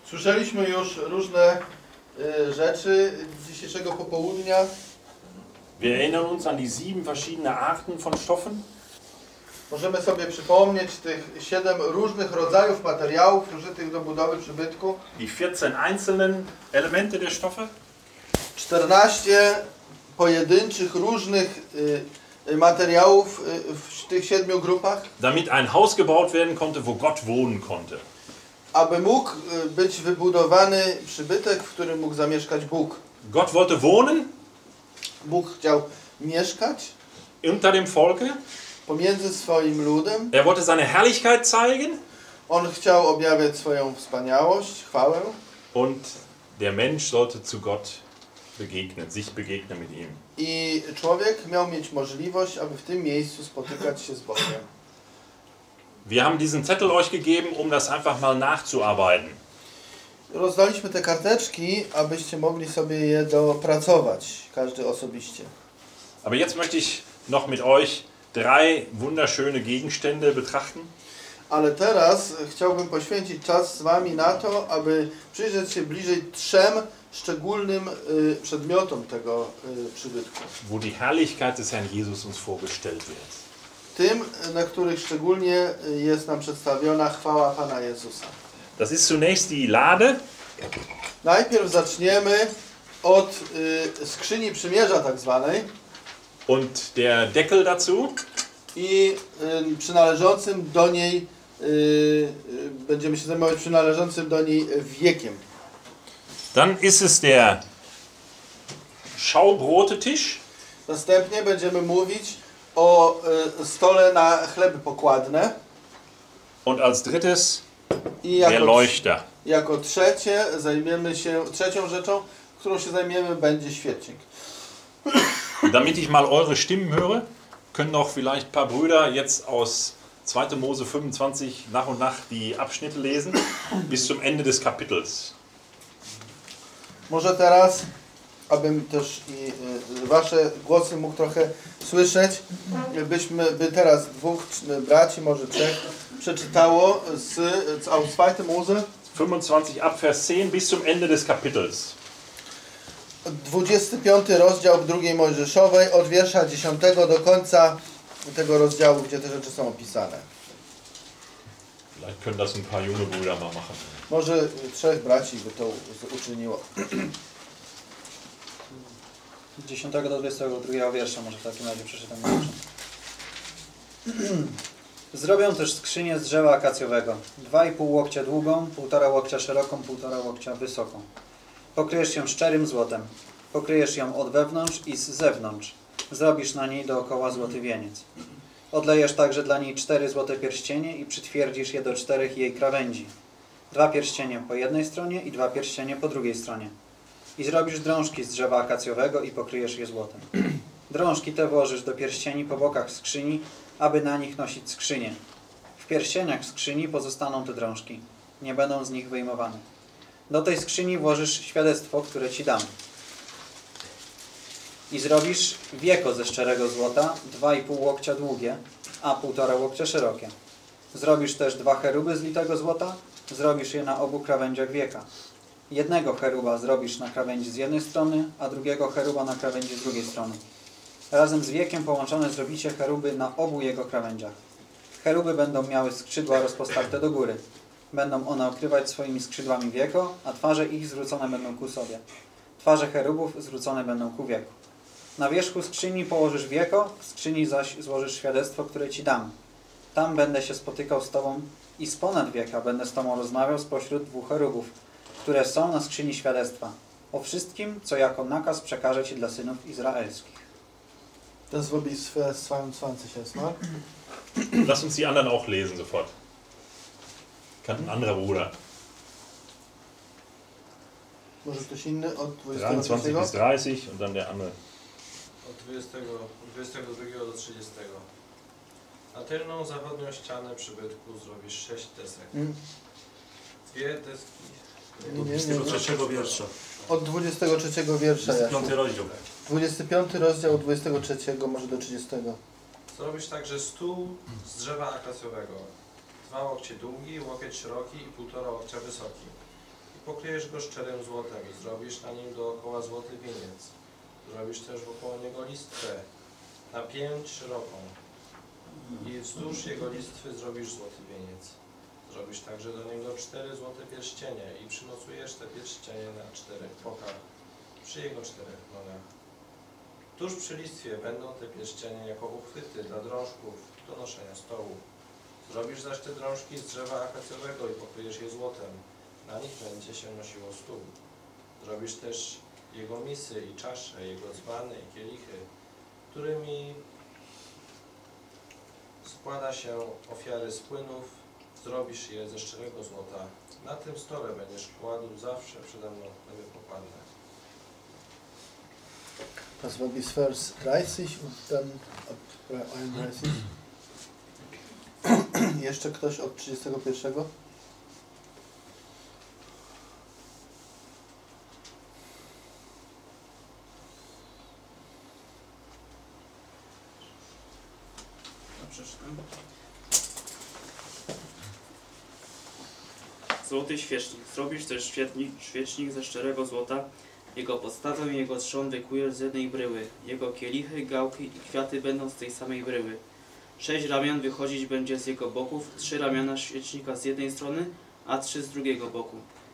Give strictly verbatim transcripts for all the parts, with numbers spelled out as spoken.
Słyszeliśmy już różne y, rzeczy dzisiejszego popołudnia. Wir erinnern uns an die sieben verschiedene Arten von Stoffen. Możemy sobie przypomnieć tych siedem różnych rodzajów materiałów użytych do budowy przybytku. Die vierzehn einzelnen Elemente der Stoffe. czternaście pojedynczych różnych y, materiałów y, w tych siedmiu grupach. Damit ein Haus gebaut werden konnte, wo Gott wohnen konnte. Aby mógł być wybudowany przybytek, w którym mógł zamieszkać Bóg. Gott wollte wohnen. Bóg chciał mieszkać unter dem Volke. Pomiędzy swoim ludem. Er wollte seine Herrlichkeit zeigen. On chciał objawiać swoją wspaniałość, chwałę. Und der Mensch sollte zu Gott begegnen, sich begegnen mit ihm. I człowiek miał mieć możliwość, aby w tym miejscu spotykać się z Bogiem. Wir haben diesen Zettel euch gegeben, um das einfach mal nachzuarbeiten. Rozdaliśmy te karteczki, abyście mogli sobie je dopracować, każdy osobiście. Aber jetzt möchte ich noch mit euch drei wunderschöne Gegenstände betrachten. Ale teraz chciałbym poświęcić czas z wami na to, aby przyjrzeć się bliżej trzem szczególnym y, przedmiotom tego y, przybytku. Wo die Herrlichkeit des Herrn Jesus uns vorgestellt wird. Tym, na których szczególnie jest nam przedstawiona chwała Pana Jezusa. Das ist zunächst die Lade. Najpierw zaczniemy od y, skrzyni przymierza tak zwanej. Und der Deckel dazu. I y, przynależącym do niej, y, y, będziemy się zajmować przynależącym do niej wiekiem. Dann ist es der Schaubrotetisch. Następnie będziemy mówić o y, stole na chleby pokładne. Und als drittes I der jako, Leuchter. jako trzecie zajmiemy się, trzecią rzeczą, którą się zajmiemy, będzie świecznik. Damit ich mal eure Stimmen höre, können auch vielleicht ein paar Brüder jetzt aus zweiter Mose fünfundzwanzig nach und nach die Abschnitte lesen, bis zum Ende des Kapitels. Może teraz, abym też i y, wasze głosy mógł trochę słyszeć, byśmy, by teraz dwóch braci, może trzech, przeczytało z, z aus zweiter Mose fünfundzwanzig ab Vers zehn bis zum Ende des Kapitels. dwudziesty piąty rozdział w drugiej Mojżeszowej, od wiersza dziesiątego do końca tego rozdziału, gdzie te rzeczy są opisane. Vielleicht können das ein paar junge Brüder mal machen. Może trzech braci by to uczyniło. dziesiątego do dwudziestego drugiego wiersza może w takim razie przeczytam. Zrobią też skrzynię z drzewa akacjowego, dwa i pół łokcia długą, półtora łokcia szeroką, półtora łokcia wysoką. Pokryjesz ją szczerym złotem. Pokryjesz ją od wewnątrz i z zewnątrz. Zrobisz na niej dookoła złoty wieniec. Odlejesz także dla niej cztery złote pierścienie i przytwierdzisz je do czterech jej krawędzi. Dwa pierścienie po jednej stronie i dwa pierścienie po drugiej stronie. I zrobisz drążki z drzewa akacjowego i pokryjesz je złotem. Drążki te włożysz do pierścieni po bokach skrzyni, aby na nich nosić skrzynię. W pierścieniach skrzyni pozostaną te drążki. Nie będą z nich wyjmowane. Do tej skrzyni włożysz świadectwo, które ci dam. I zrobisz wieko ze szczerego złota, dwa i pół łokcia długie, a półtora łokcia szerokie. Zrobisz też dwa cheruby z litego złota, zrobisz je na obu krawędziach wieka. Jednego cheruba zrobisz na krawędzi z jednej strony, a drugiego cheruba na krawędzi z drugiej strony. Razem z wiekiem połączone zrobicie cheruby na obu jego krawędziach. Cheruby będą miały skrzydła rozpostarte do góry. Będą one okrywać swoimi skrzydłami wieko, a twarze ich zwrócone będą ku sobie. Twarze cherubów zwrócone będą ku wieku. Na wierzchu skrzyni położysz wieko, w skrzyni zaś złożysz świadectwo, które ci dam. Tam będę się spotykał z tobą i z ponad wieka będę z tobą rozmawiał spośród dwóch cherubów, które są na skrzyni świadectwa, o wszystkim, co jako nakaz przekażę ci dla synów izraelskich. Das war bis Vers zweiundzwanzig erstmal. Lass uns die anderen auch lesen sofort. Kann ein anderer Bruder. Może ktoś inny od dreiundzwanzig bis dreißig und dann der andere. Od dwudziestego, dwudziestego drugiego do trzydziestego. Na tylną zachodnią ścianę przybytku zrobisz sześć desek. Hmm. Dwie deski. Nie, nie, nie, dwudziestego trzeciego wiersza. Od dwudziestego trzeciego wiersza. dwudziesty piąty rozdział. dwudziesty piąty rozdział od dwudziestego trzeciego może do trzydziestego. Zrobisz także stół z drzewa akacjowego. Dwa łokcie długi, łokieć szeroki i półtora łokcia wysoki. I pokryjesz go szczerym złotem i zrobisz na nim dookoła złoty wieniec. Zrobisz też wokoło niego listwę na pięć szeroką i wzdłuż jego listwy zrobisz złoty wieniec. Zrobisz także do niego cztery złote pierścienie i przymocujesz te pierścienie na czterech bokach przy jego czterech nogach. Tuż przy listwie będą te pierścienie jako uchwyty dla drążków do noszenia stołu. Zrobisz zaś te drążki z drzewa akacjowego i pokryjesz je złotem. Na nich będzie się nosiło stół. Zrobisz też jego misy i czasze, jego dzbany i kielichy, którymi składa się ofiary z płynów. Zrobisz je ze szczerego złota. Na tym stole będziesz kładł zawsze przede mną, gdyby pokładne. Das war bis Vers dreißig und dann ab einunddreißig. Jeszcze ktoś od trzydziestego pierwszego? Przeczytam. Złoty świecznik. Zrobisz też świetnik, świecznik ze szczerego złota. Jego podstawę i jego trzon wykujesz z jednej bryły. Jego kielichy, gałki i kwiaty będą z tej samej bryły. Sześć ramion wychodzić będzie z jego boków, trzy ramiona świecznika z jednej strony, a trzy z drugiego boku.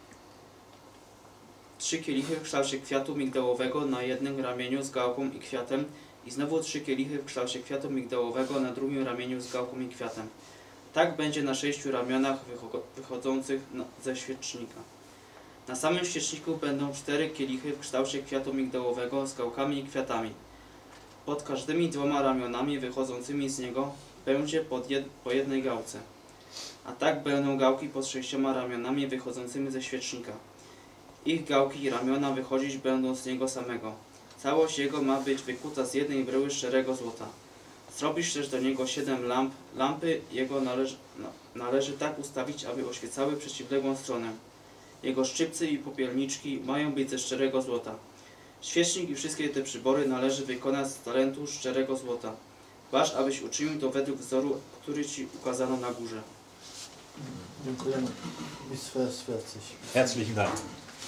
Trzy kielichy w kształcie kwiatu migdałowego na jednym ramieniu z gałką i kwiatem i znowu trzy kielichy w kształcie kwiatu migdałowego na drugim ramieniu z gałką i kwiatem. Tak będzie na sześciu ramionach wychodzących ze świecznika. Na samym świeczniku będą cztery kielichy w kształcie kwiatu migdałowego z gałkami i kwiatami. Pod każdymi dwoma ramionami wychodzącymi z niego będzie pod jed po jednej gałce. A tak będą gałki pod sześcioma ramionami wychodzącymi ze świecznika. Ich gałki i ramiona wychodzić będą z niego samego. Całość jego ma być wykuta z jednej bryły szczerego złota. Zrobisz też do niego siedem lamp. Lampy jego należy, należy tak ustawić, aby oświecały przeciwległą stronę. Jego szczypcy i popielniczki mają być ze szczerego złota. Świecznik i wszystkie te przybory należy wykonać z talentu szczerego złota. Waż, abyś uczynił to według wzoru, który ci ukazano na górze. Dziękujemy. Bis Vers vierzig. Herzlichen Dank.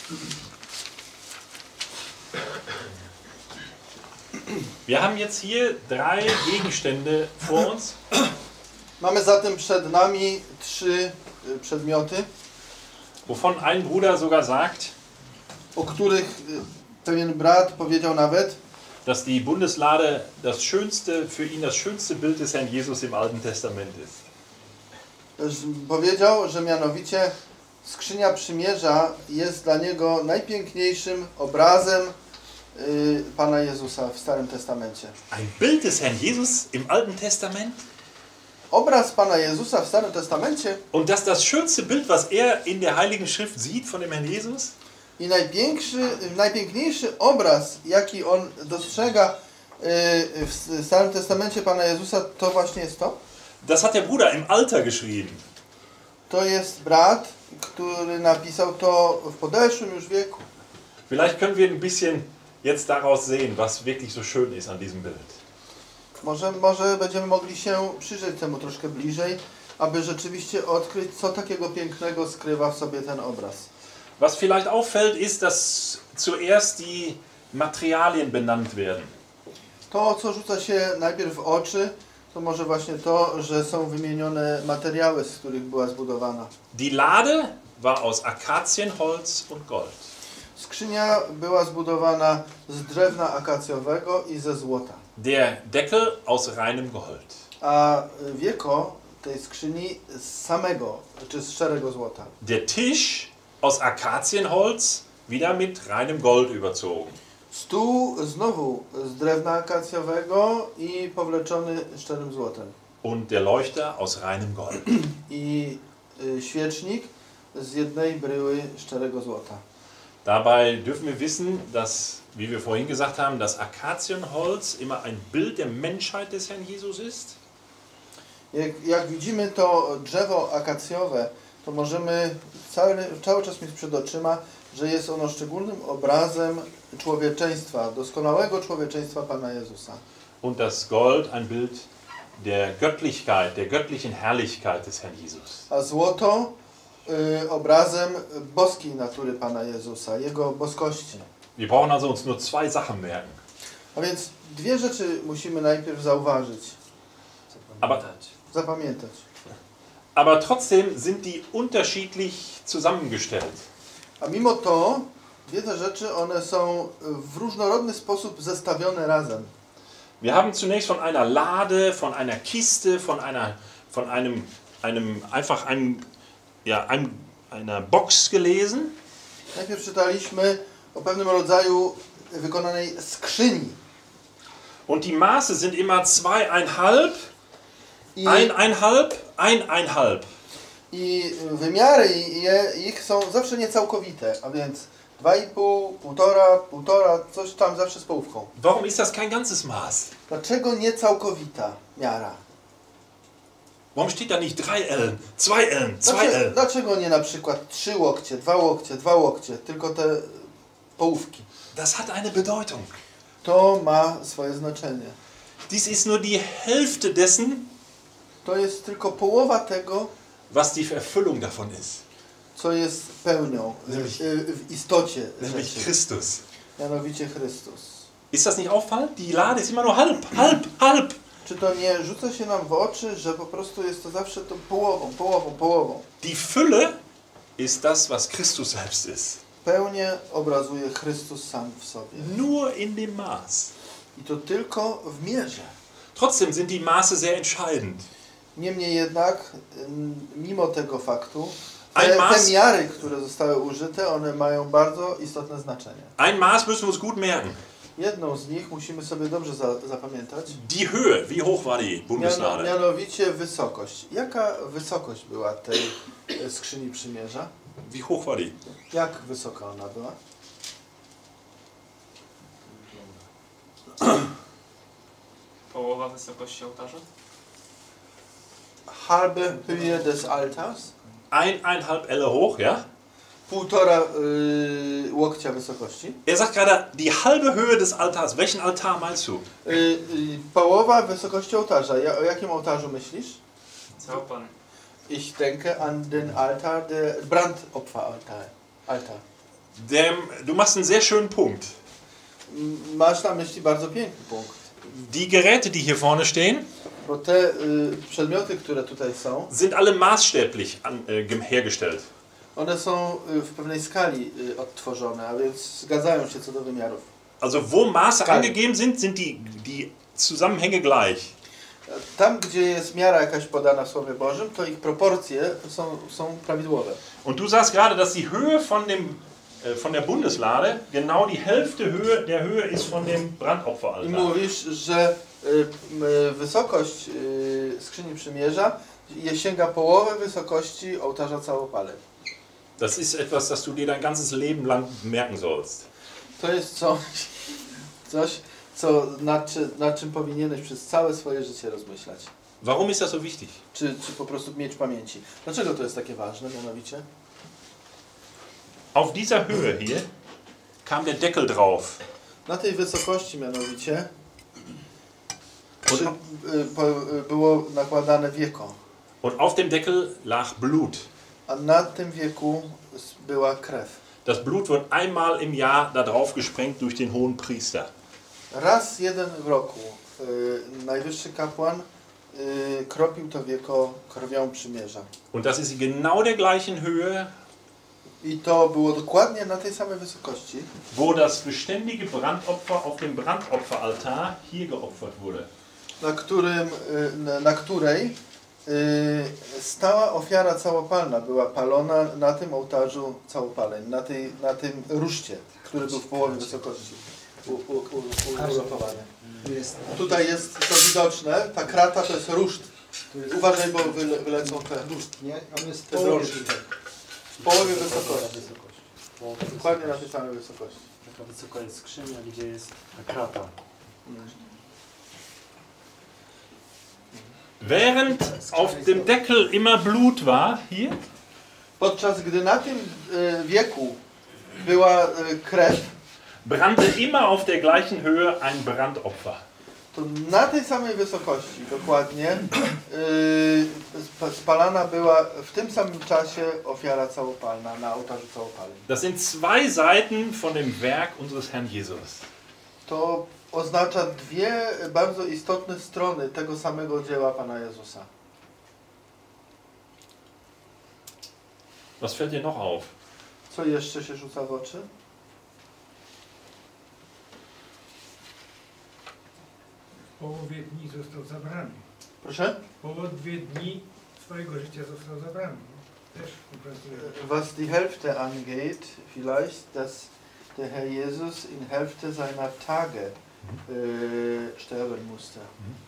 Wir haben jetzt hier drei Gegenstände vor uns. Mamy zatem przed nami trzy y, przedmioty, Wovon ein Bruder sogar sagt, o których y, pewien brat powiedział nawet, dass die Bundeslade das schönste, für ihn das schönste Bild des Herrn Jesus im Alten Testament ist. że powiedział, że mianowicie skrzynia przymierza jest dla niego najpiękniejszym obrazem y, Pana Jezusa w Starym Testamencie. Ein Bild des Herrn Jesus im Alten Testament? Obraz Pana Jezusa w Starym Testamencie Und das das schönste Bild, was er in der Heiligen Schrift sieht von dem Herrn Jesus? i najpiększy, najpiękniejszy obraz, jaki on dostrzega y, w Starym Testamencie Pana Jezusa, to właśnie jest to. Das hat der Bruder im Alter geschrieben. To jest brat, który napisał to w podeszłym już wieku. Vielleicht können wir ein bisschen jetzt daraus sehen, was wirklich so schön ist an diesem Bild. Może, może będziemy mogli się przyjrzeć temu troszkę bliżej, aby rzeczywiście odkryć, co takiego pięknego skrywa w sobie ten obraz. Was vielleicht auffällt, ist, dass zuerst die Materialien benannt werden. To, co rzuca się najpierw w oczy, to może właśnie to, że są wymienione materiały, z których była zbudowana. Die Lade war aus Akazienholz und Gold. Skrzynia była zbudowana z drewna akacjowego i ze złota. Der Deckel aus reinem Gold. A wieko tej skrzyni z samego, czy z szczerego złota. Der Tisch aus Akazienholz, wieder mit reinem Gold überzogen. Stół znowu z drewna akacjowego i powleczony szczerym złotem. Und der Leuchter aus reinem Gold. I y, świecznik z jednej bryły szczerego złota. Dabei dürfen wir wissen, dass, wie wir vorhin gesagt haben, das Akazienholz immer ein Bild der Menschheit des Herrn Jesus ist. Jak, jak widzimy to drzewo akacjowe, to możemy cały, cały czas mieć przed oczyma, że jest ono szczególnym obrazem człowieczeństwa, doskonałego człowieczeństwa Pana Jezusa. Und das Gold ein Bild der Göttlichkeit, der göttlichen Herrlichkeit des Herrn Jesus. A złoto y, obrazem boskiej natury Pana Jezusa, Jego boskości. Wir brauchen also uns nur zwei Sachen merken. A więc dwie rzeczy musimy najpierw zauważyć, Aber, zapamiętać. aber trotzdem sind die unterschiedlich zusammengestellt. A mimo to, dwie te rzeczy, one są w różnorodny sposób zestawione razem. Wir haben zunächst von einer Lade, von einer Kiste, von einer, von einem, einem einfach einem, ja, einem, einer Box gelesen. Najpierw czytaliśmy o pewnym rodzaju wykonanej skrzyni. Und die Maße sind immer zweieinhalb, I, eineinhalb, eineinhalb. i wymiary je, ich są zawsze niecałkowite, a więc dwa i pół, półtora, półtora, coś tam zawsze z połówką. Warum ist das kein ganzes Maß? Dlaczego niecałkowita miara? Warum steht da nicht drei Ellen, zwei Ellen, zwei Dlaczego, Ellen? dlaczego nie na przykład trzy łokcie, dwa łokcie, dwa łokcie, tylko te połówki? Das hat eine Bedeutung. To ma swoje znaczenie. Dies ist nur die Hälfte dessen, To jest tylko połowa tego, was die Erfüllung davon ist. co jest pełnią w, w istocie Nämlich rzeczy, Christus. mianowicie Chrystus. Ist das nicht auffallend? Die Lade ist immer nur halb, halb, halb. Czy to nie rzuca się nam w oczy, że po prostu jest to zawsze tą połową, połową, połową? Die Fülle ist das, was Christus selbst ist. Pełnię obrazuje Chrystus sam w sobie. Nur in dem Maß. I to tylko w mierze. Trotzdem sind die Maße sehr entscheidend. Niemniej jednak, ym, mimo tego faktu, Ein te, Maß- te miary, które zostały użyte, one mają bardzo istotne znaczenie. Ein Maß müssen wir uns gut merken. Jedną z nich musimy sobie dobrze za, zapamiętać. Die Höhe, wie hoch war die Miano, Bundeslade? mianowicie wysokość. Jaka wysokość była tej e, skrzyni przymierza? Wie hoch war die? Jak wysoka ona była? Połowa wysokości ołtarza? Halbe Höhe des Altars? Eineinhalb Elle hoch, ja? Półtora y, łokcia wysokości. Er sagt gerade, die halbe Höhe des Altars. Welchen Altar meinst du? Y, y, połowa wysokości ołtarza. Ja, o jakim ołtarzu myślisz? Zaopan. Ich denke an den Altar, der Brandopferaltar. Altar. Dem, du machst einen sehr schönen Punkt. M- Masz na myśli bardzo piękny punkt. Die Geräte, die hier vorne stehen, Bo te y, przedmioty, które tutaj są, sind alle maßstäblich an, äh, gem- hergestellt. one są y, w pewnej skali y, odtworzone, a więc zgadzają się co do wymiarów. Also wo Maße Geil. angegeben sind, sind die, die Zusammenhänge gleich. Tam, gdzie jest miara jakaś podana w Słowie Bożym, to ich proporcje są, są prawidłowe. Und du sagst gerade, dass die Höhe von, dem, äh, von der Bundeslade genau die Hälfte Höhe der Höhe ist von dem I Brandopferaltar. mówisz, że y, y, wysokość y, skrzyni przymierza je sięga połowę wysokości ołtarza całopaleń. Das ist etwas, das du dir dein ganzes Leben lang merken sollst. To jest coś, coś co, nad, czy, nad czym powinieneś przez całe swoje życie rozmyślać. Warum ist das so wichtig? Czy, czy po prostu mieć w pamięci. Dlaczego to jest takie ważne mianowicie? Auf dieser Höhe hier kam der Deckel drauf. Na tej wysokości mianowicie Und, czy, y, po, y, było nakładane wieko, und auf dem Deckel lag Blut. a na tym wieku s- była krew. Das Blut wird einmal im Jahr da drauf gesprengt durch den hohen Priester. Raz jeden w roku y, najwyższy kapłan y, kropił to wieko krwią przymierza. Und das ist genau der gleichen Höhe, I to było dokładnie na tej samej wysokości, wo das beständige Brandopfer auf dem Brandopferaltar hier geopfert wurde. na, którym, y, na, na której y, stała ofiara całopalna była palona na tym ołtarzu całopaleń, na, tej, na tym ruszcie, który był w połowie wysokości u- u- u- u- ulokowany. Tutaj jest to widoczne, ta krata to jest ruszt. Uważaj, bo wyle, wylecą te, Nie, on jest w te połowie drążki. tutaj. W połowie wysokości. wysokości. Połowie Dokładnie na tej samej wysokości. Taka wysoka jest skrzynia, gdzie jest ta krata. Während auf dem Deckel immer Blut war, hier, Podczas gdy na tym y, wieku była y, krew, brannte immer auf der gleichen Höhe ein Brandopfer. to na tej samej wysokości dokładnie yy, spalana była w tym samym czasie ofiara całopalna na ołtarzu całopalnym. Das sind zwei Seiten von dem Werk unseres Herrn Jesus. To oznacza dwie bardzo istotne strony tego samego dzieła Pana Jezusa. Was fällt dir noch auf? Co jeszcze się rzuca w oczy? W połowie dni został zabrany. Proszę? W połowie dni swojego życia został zabrany. Też obrazuje. Was die Hälfte angeht, vielleicht, dass der Herr Jesus in Hälfte seiner Tage äh, sterben musste.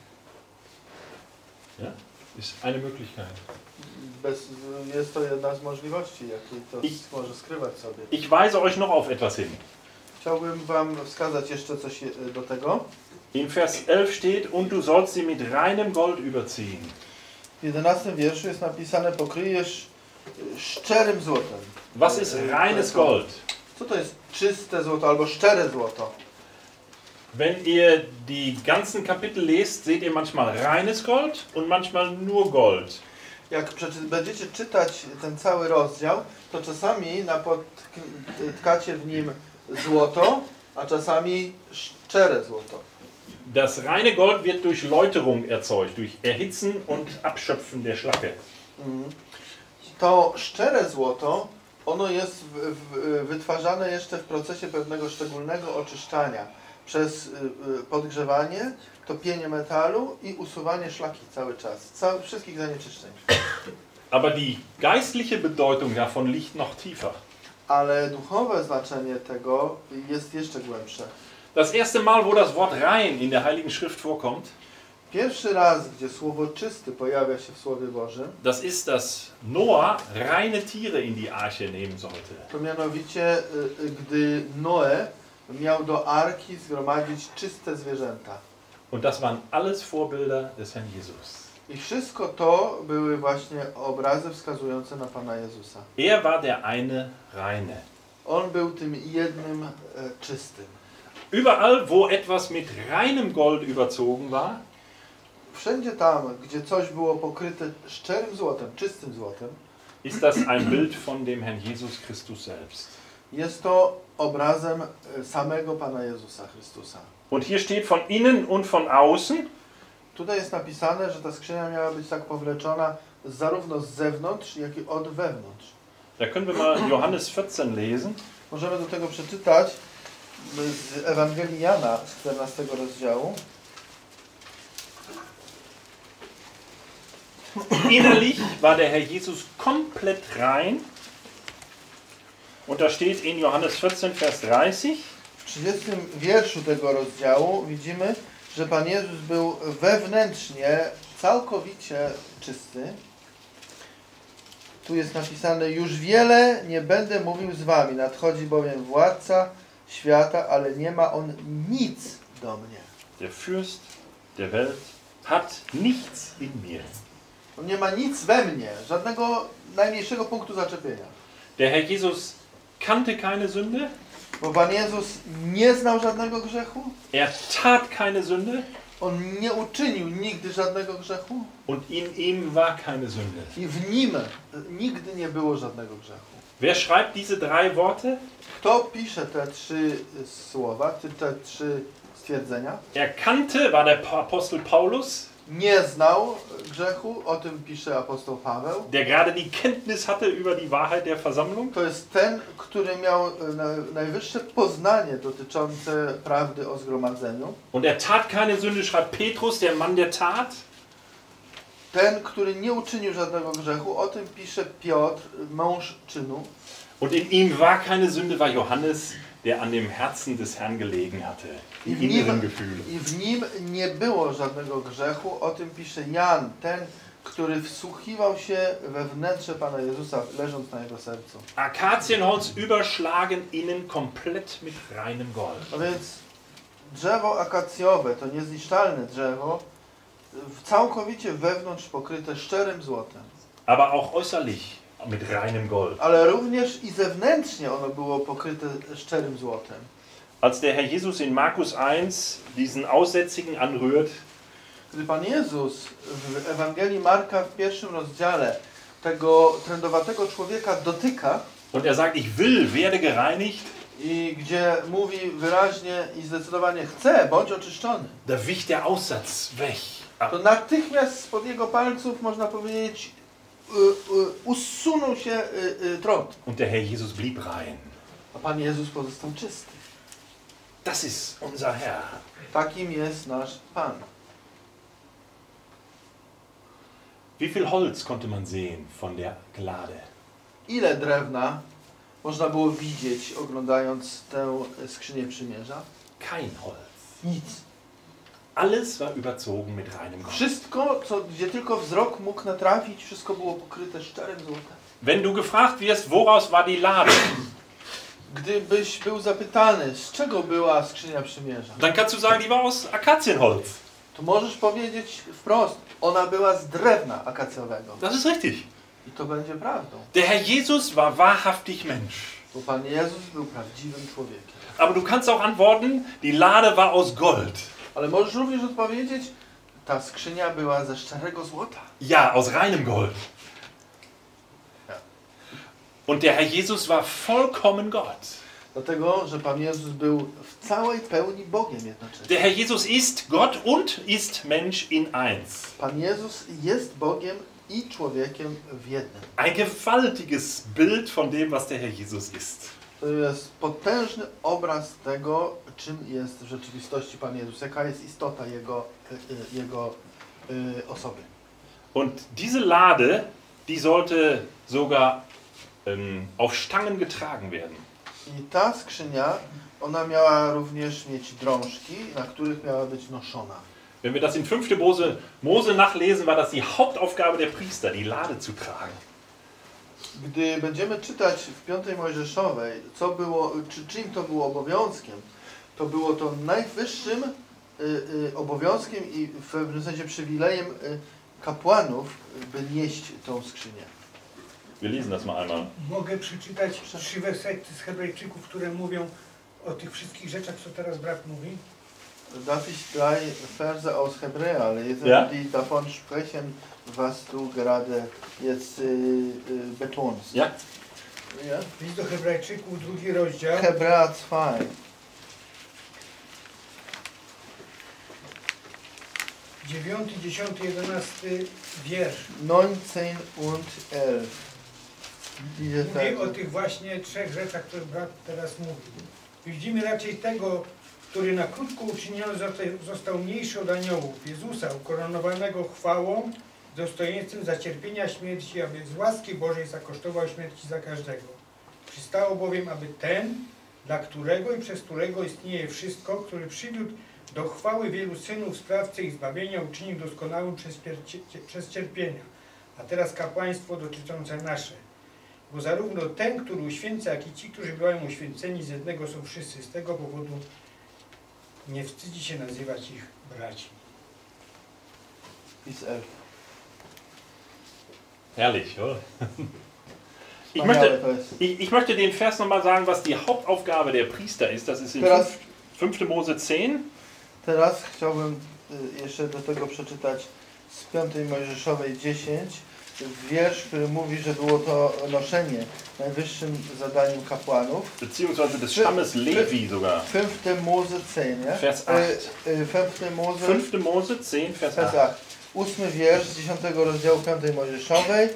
Ja? Ist eine Möglichkeit. Bez, jest to jedna z możliwości, jakie to Ich- może skrywać sobie. Ich weise euch noch auf etwas hin. Chciałbym wam wskazać jeszcze coś e, do tego. In Vers elf steht, und du sollst sie mit reinem Gold überziehen. W jedenastym wierszu jest napisane, pokryjesz e, szczerym złotem. Was ist reines Gold? Co to jest czyste złoto albo szczere złoto? Wenn ihr die ganzen Kapitel lest, seht ihr manchmal reines Gold und manchmal nur Gold. Jak przeczy- będziecie czytać ten cały rozdział, to czasami napotkacie w nim złoto, a czasami szczere złoto. Das reine Gold wird durch Läuterung erzeugt, durch Erhitzen und Abschöpfen der Schlacke. Mhm. To szczere złoto, ono jest w, w, wytwarzane jeszcze w procesie pewnego szczególnego oczyszczania przez y, y, podgrzewanie, topienie metalu i usuwanie szlaki cały czas, cał, wszystkich zanieczyszczeń. Aber die geistliche Bedeutung davon liegt noch tiefer. Ale duchowe znaczenie tego jest jeszcze głębsze. Das erste Mal, wo das Wort rein in der Heiligen Schrift vorkommt, Pierwszy raz, gdzie słowo czysty pojawia się w Słowie Bożym, das ist, dass Noah reine Tiere in die Arche nehmen sollte. to mianowicie y, y, gdy Noe miał do arki zgromadzić czyste zwierzęta. Und das waren alles Vorbilder des Herrn Jesus. I wszystko to były właśnie obrazy wskazujące na Pana Jezusa. Er war der eine reine. On był tym jednym e, czystym. Überall, wo etwas mit reinem Gold überzogen war, Wszędzie tam, gdzie coś było pokryte szczerym złotem, czystym złotem, ist das ein Bild von dem Herrn Jesus Christus selbst. jest to obrazem e, samego Pana Jezusa Chrystusa. Und hier steht von innen und von außen. Tutaj jest napisane, że ta skrzynia miała być tak powleczona zarówno z zewnątrz, jak i od wewnątrz. Da können wir mal Johannes vierzehn lesen. Możemy do tego przeczytać z Ewangelii Jana z czternastego rozdziału. Innerlich war der Herr Jesus komplett rein. Und da steht in Johannes vierzehn, Vers dreißig. W trzydziestym wierszu tego rozdziału widzimy, że Pan Jezus był wewnętrznie całkowicie czysty. Tu jest napisane, już wiele nie będę mówił z wami, nadchodzi bowiem władca świata, ale nie ma on nic do mnie. Der Fürst der Welt hat nichts in mir. On nie ma nic we mnie, żadnego najmniejszego punktu zaczepienia. Der Herr Jesus kannte keine Sünde. Bo Pan Jezus nie znał żadnego grzechu, Er tat keine Sünde. On nie uczynił nigdy żadnego grzechu Und in ihm war keine Sünde. i w Nim nigdy nie było żadnego grzechu. Wer schreibt diese drei Worte? Kto pisze te trzy słowa, te, te trzy stwierdzenia? Er kannte, war der Apostel Paulus, Nie znał grzechu, o tym pisze apostoł Paweł. der gerade die Kenntnis hatte über die Wahrheit der Versammlung. To jest ten, który miał na, najwyższe poznanie dotyczące prawdy o zgromadzeniu. Und er tat keine Sünde, schreibt Petrus, der Mann der Tat. Ten, który nie uczynił żadnego grzechu, o tym pisze Piotr, mąż czynu. Und in ihm war keine Sünde, war Johannes, der an dem Herzen des Herrn gelegen hatte. I Die w, nim, inneren Gefühle. I w nim nie było żadnego grzechu, o tym pisze Jan, ten, który wsłuchiwał się we wnętrze Pana Jezusa, leżąc na jego sercu. Akazienholz überschlagen innen komplett mit reinem Gold. A więc drzewo akacjowe, to niezniszczalne drzewo, całkowicie wewnątrz pokryte szczerym złotem. Aber auch äußerlich mit reinem Gold. Ale również i zewnętrznie ono było pokryte szczerym złotem. als der Herr Jesus in Markus eins diesen Aussätzigen anrührt, Gdy Pan Jezus w Ewangelii Marka w pierwszym rozdziale tego trędowatego człowieka dotyka und er sagt, ich will, werde gereinigt, i gdzie mówi wyraźnie i zdecydowanie chce, bądź oczyszczony, da wich der Aussatz weg. to natychmiast spod jego palców, można powiedzieć, y, y, usunął się y, y, trąd. Und der Herr Jesus blieb rein. A Pan Jezus pozostał czysty. Das ist unser Herr. Takim jest nasz Pan. Wie viel Holz konnte man sehen von der Glade? Ile drewna można było widzieć, oglądając tę skrzynię przymierza? Kein Holz. Nic. Alles war überzogen mit reinem Gold. Wszystko, co, gdzie tylko wzrok mógł natrafić, wszystko było pokryte szczerym złotem. Wenn du gefragt wirst, woraus war die Lade, Gdybyś był zapytany, z czego była skrzynia przymierza, dann kannst du sagen, die war aus Akazienholz. to możesz powiedzieć wprost, ona była z drewna akacjowego. Das ist richtig. I to będzie prawdą. Der Herr Jesus war wahrhaftig Mensch. Bo Pan Jezus był prawdziwym człowiekiem. Aber du kannst auch antworten, die Lade war aus Gold. Ale możesz również odpowiedzieć, ta skrzynia była ze szczerego złota. Ja, aus reinem Gold. Ja. Und der Herr Jesus war vollkommen Gott. Dlatego, że Pan Jezus był w całej pełni Bogiem jednocześnie. Der Herr Jesus ist Gott und ist Mensch in eins. Pan Jezus jest Bogiem i człowiekiem w jednym. Ein gewaltiges Bild von dem, was der Herr Jesus ist. To jest potężny obraz tego, czym jest w rzeczywistości Pan Jezus, jaka jest istota Jego, y, Jego y, osoby. Und diese Lade, die sollte sogar ähm, auf Stangen getragen werden. I ta skrzynia, ona miała również mieć drążki, na których miała być noszona. Wenn wir das in fünfte Mose, Mose nachlesen, war das die Hauptaufgabe der Priester, die Lade zu tragen. Gdy będziemy czytać w piątej Mojżeszowej, co było, czy czym to było obowiązkiem, to było to najwyższym y, y, obowiązkiem i w pewnym sensie przywilejem y, kapłanów, by nieść tą skrzynię. Wir lesen das mal einmal. Mogę przeczytać trzy wersety z Hebrajczyków, które mówią o tych wszystkich rzeczach, co teraz brat mówi. Darf ich drei Verse aus Hebräer lesen, Ja. die davon sprechen, was du gerade jetzt äh, äh, betonst? Ja? Ja? List do Hebrajczyków, drugi rozdział, Hebräer zwei. dziewiąty, dziesiąty, jedenasty wiersz. neunzehn und elf. Diese Mówi o Verse. tych właśnie trzech rzeczach, które brat teraz mówi. Widzimy raczej tego, który na krótko uczyniony został- został mniejszy od aniołów, Jezusa, ukoronowanego chwałą, dostojeństwem za cierpienia śmierci, aby z łaski Bożej zakosztował śmierci za każdego. Przystało bowiem, aby ten, dla którego i przez którego istnieje wszystko, który przywiódł do chwały wielu synów, sprawcę ich zbawienia, uczynił doskonałym przez, piercie- przez cierpienia. A teraz kapłaństwo dotyczące nasze. Bo zarówno ten, który uświęca, jak i ci, którzy bywają uświęceni, z jednego są wszyscy. Z tego powodu nie wstydzi się nazywać ich braćmi. Bis elf. Herrlich, oder? Ich Wspaniałe möchte, to jest. ich, ich möchte den Vers nochmal sagen, was die Hauptaufgabe der Priester ist. Das ist in Teraz, fünfte Mose zehn. teraz chciałbym y, jeszcze do tego przeczytać z piątej Mojżeszowej dziesięć, wiersz, który mówi, że było to noszenie najwyższym zadaniem kapłanów. Beziehungsweise des Stammes Levi sogar. Fünfte Mose zehn, ja? Vers Y, acht. y, Fünfte Mose, Fünfte Mose zehn, Vers Vers acht. acht. Ósmy wiersz z dziesiątego rozdziału piątej Mojżeszowej.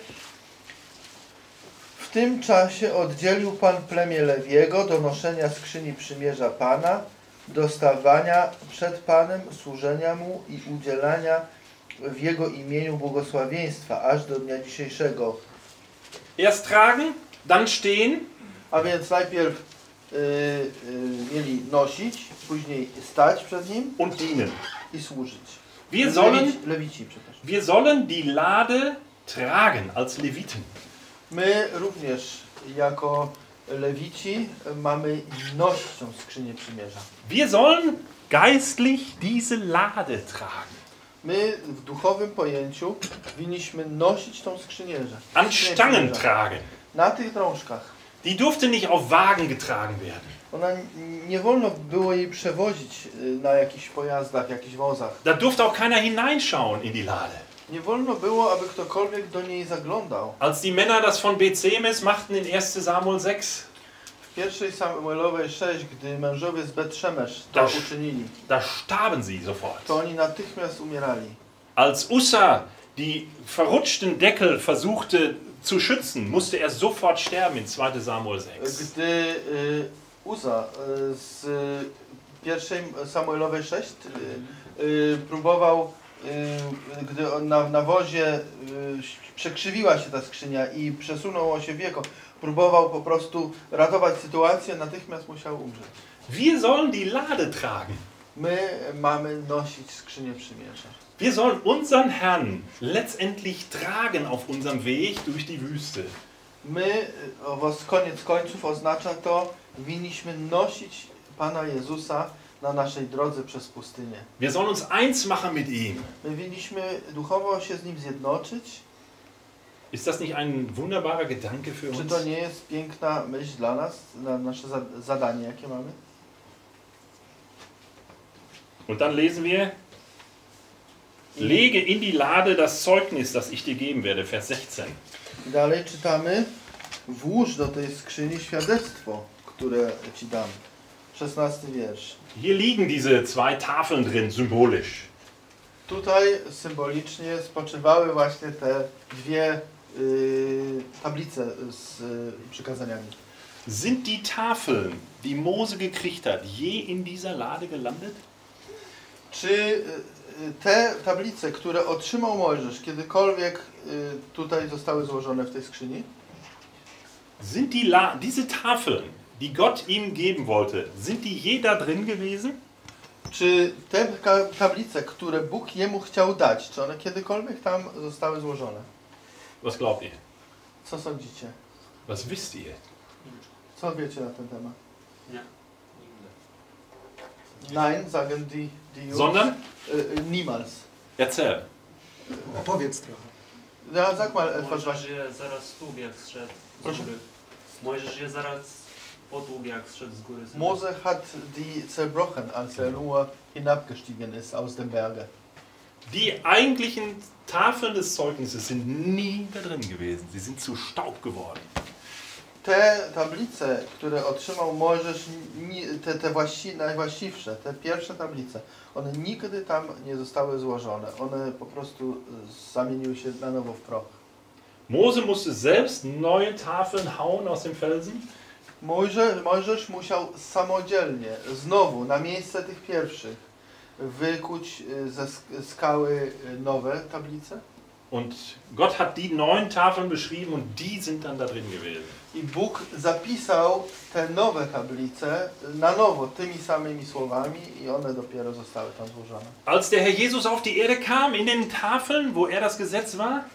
W tym czasie oddzielił Pan plemię Lewiego do noszenia skrzyni przymierza Pana, do stawania przed Panem, służenia Mu i udzielania w Jego imieniu błogosławieństwa, aż do dnia dzisiejszego. Erst tragen, dann stehen, A więc najpierw y, y, mieli nosić, później stać przed Nim und dienen. i służyć. Wir sollen, Lewici, Lewici przepraszam. wir sollen die Lade tragen als Leviten. My również jako Lewici mamy nosić tą skrzynię przymierza. Wir sollen geistlich diese Lade tragen. My w duchowym pojęciu winniśmy nosić tą skrzynię. An skrzynię Stangen przymierza. tragen. Na tych drążkach. Die durfte nicht auf Wagen getragen werden. Ona nie wolno było jej przewozić na jakichś pojazdach, jakichś wozach. Da durfte auch keiner hineinschauen in die Lade. Nie wolno było, aby ktokolwiek do niej zaglądał. Als die Männer das von Bethsemes machten in erster Samuel sechs, W pierwszej Samuelowej sześć, gdy mężowie z Bet-Szemesz to Das- uczynili, da starben sie sofort. to oni natychmiast umierali. Als Ussa die verrutschten Deckel versuchte zu schützen, musste er sofort sterben in zweiter Samuel sechs. Gdy y, Uza y, z pierwszej Samuelowej sześć y, y, próbował, y, gdy on na, na wozie y, przekrzywiła się ta skrzynia i przesunęło się wieko, próbował po prostu ratować sytuację, natychmiast musiał umrzeć. Wir sollen die Lade tragen. My mamy nosić skrzynię przymierza. Wir sollen unseren Herrn letztendlich tragen auf unserem Weg durch die Wüste. My, o, koniec końców oznacza to, winniśmy nosić Pana Jezusa na naszej drodze przez pustynię. Wir sollen uns eins machen mit ihm. My winniśmy duchowo się z Nim zjednoczyć. Ist das nicht ein wunderbarer Gedanke für Czy uns? to nie jest piękna myśl dla nas, na nasze za zadanie, jakie mamy? Und dann lesen wir, lege in die Lade das Zeugnis, das ich dir geben werde, Vers sechzehn. I dalej czytamy, włóż do tej skrzyni świadectwo, które Ci dam. szesnasty wiersz. Hier liegen diese zwei Tafeln drin, symbolisch. Tutaj symbolicznie spoczywały właśnie te dwie y, tablice z y, przykazaniami. Sind die Tafeln, die Mose gekriegt hat, je in dieser Lade gelandet? Czy y, te tablice, które otrzymał Mojżesz, kiedykolwiek y, tutaj zostały złożone w tej skrzyni? Sind die La diese Tafeln, die Gott ihm geben wollte, sind die je da drin gewesen? Czy te ka- tablice, które Bóg jemu chciał dać, czy one kiedykolwiek tam zostały złożone? Was glaubt ihr? Co sądzicie? Was wisst ihr? Co wiecie na ten temat? Nigdy. Nein, sagen die, die Jungs. Sondern? Y, y, niemals. Erzähl. Opowiedz trochę. Ja, sag mal etwas. Mojżesz je zaraz stług jak zszedł z Proszę? góry. Mojżesz je zaraz potługł jak zszedł z góry. Mose hat die zerbrochen, als er nur hinabgestiegen ist aus dem Berge. Die eigentlichen Tafeln des Zeugnisses sind nie da drin gewesen. Sie sind zu Staub geworden. Te tablice, które otrzymał Mojżesz, ni- te, te właści, najwłaściwsze, te pierwsze tablice, one nigdy tam nie zostały złożone. One po prostu y, zamieniły się na nowo w proch. Mose musste selbst neue Tafeln hauen aus dem Felsen. Mojżesz, Mojżesz musiał samodzielnie, znowu, na miejsce tych pierwszych, wykuć y, ze sk- skały y, nowe tablice. Und Gott hat die neuen Tafeln beschrieben und die sind dann da drin gewesen. I Bóg zapisał te nowe tablice na nowo, tymi samymi słowami i one dopiero zostały tam złożone. Als der Herr Jesus auf die Erde kam, in den Tafeln, wo er das Gesetz war,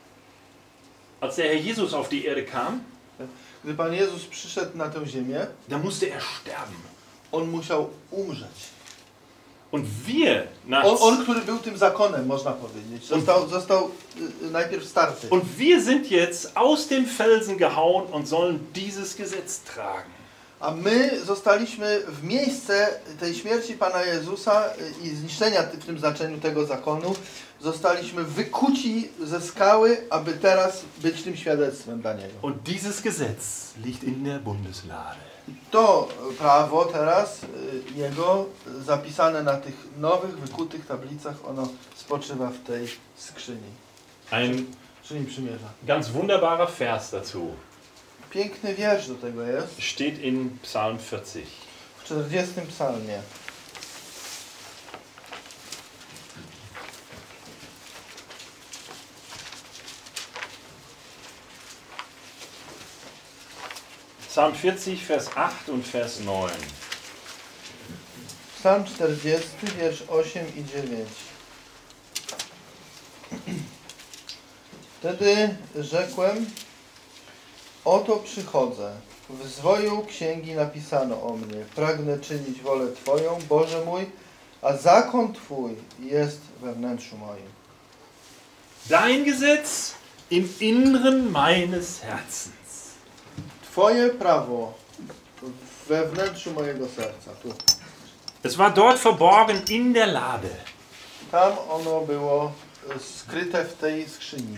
als der Herr Jesus auf die Erde kam, Gdy Pan Jezus przyszedł na tę ziemię, da musste er sterben. On musiał umrzeć. Und wir, nach, On, on który był tym zakonem, można powiedzieć, został, został y, y, najpierw starty. und wir sind jetzt aus dem Felsen gehauen und sollen dieses Gesetz tragen. A my zostaliśmy w miejsce tej śmierci Pana Jezusa y, i zniszczenia ty- w tym znaczeniu tego zakonu, zostaliśmy wykuci ze skały, aby teraz być tym świadectwem dla Niego. Und dieses Gesetz liegt in der Bundeslade. To prawo teraz, y, Jego, y, zapisane na tych nowych, wykutych tablicach, ono spoczywa w tej skrzyni, Ein skrzyni przymierza. ganz wunderbarer Vers dazu Piękny wiersz do tego jest steht in Psalm vierzig. w czterdziestym psalmie. Psalm vierzig, Vers acht und Vers neun. Psalm czterdziesty, wiersz osiem i dziewięć. Wtedy rzekłem, oto przychodzę, w zwoju księgi napisano o mnie, pragnę czynić wolę Twoją, Boże mój, a zakon Twój jest we wnętrzu moim. Dein Gesetz im Inneren meines Herzens. Twoje prawo we wnętrzu mojego serca. Tu. Es war dort verborgen in der Lade. Tam ono było e, skryte w tej skrzyni.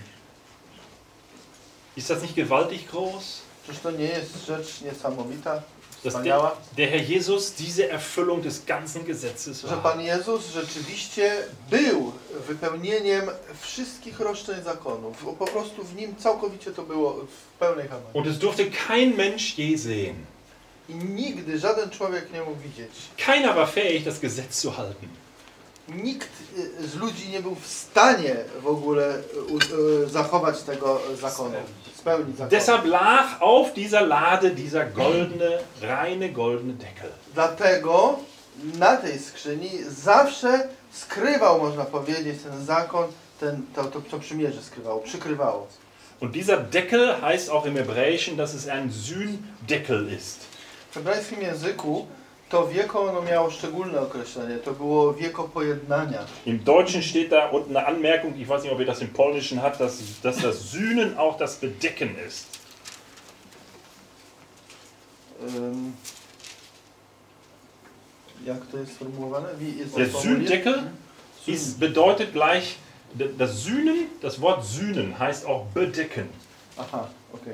Ist das nicht gewaltig groß? Czyż to nie jest rzecz niesamowita, Dass wspaniała? der, der Herr Jesus diese Erfüllung des ganzen Gesetzes Że war. Pan Jezus rzeczywiście był wypełnieniem wszystkich roszczeń zakonów. Po prostu w Nim całkowicie to było w pełnej harmonii. Und es durfte kein Mensch je sehen. I nigdy żaden człowiek nie mógł widzieć. Keiner war fähig, das Gesetz zu halten. Nikt y, z ludzi nie był w stanie w ogóle y, y, zachować tego zakonu, spełnić zakonu. Deshalb lag auf dieser Lade dieser goldene, reine goldene Deckel. Dlatego na tej skrzyni zawsze skrywał, można powiedzieć, ten zakon, ten, to, to, to przymierze skrywało, przykrywało. Und dieser Deckel heißt auch im Hebräischen, dass es ein Sühndeckel ist. W hebrajskim języku to wieko ono miało szczególne określenie, to było wieko pojednania. Im Deutschen steht da unten eine Anmerkung, ich weiß nicht, ob ihr das im Polnischen habt, dass, dass das Sühnen auch das Bedecken ist. Um, jak to jest sformułowane? Wie jest Der to formuliert? Sühndeckel ist, bedeutet gleich, das Sühnen, das Wort Sühnen heißt auch bedecken. Aha, okej.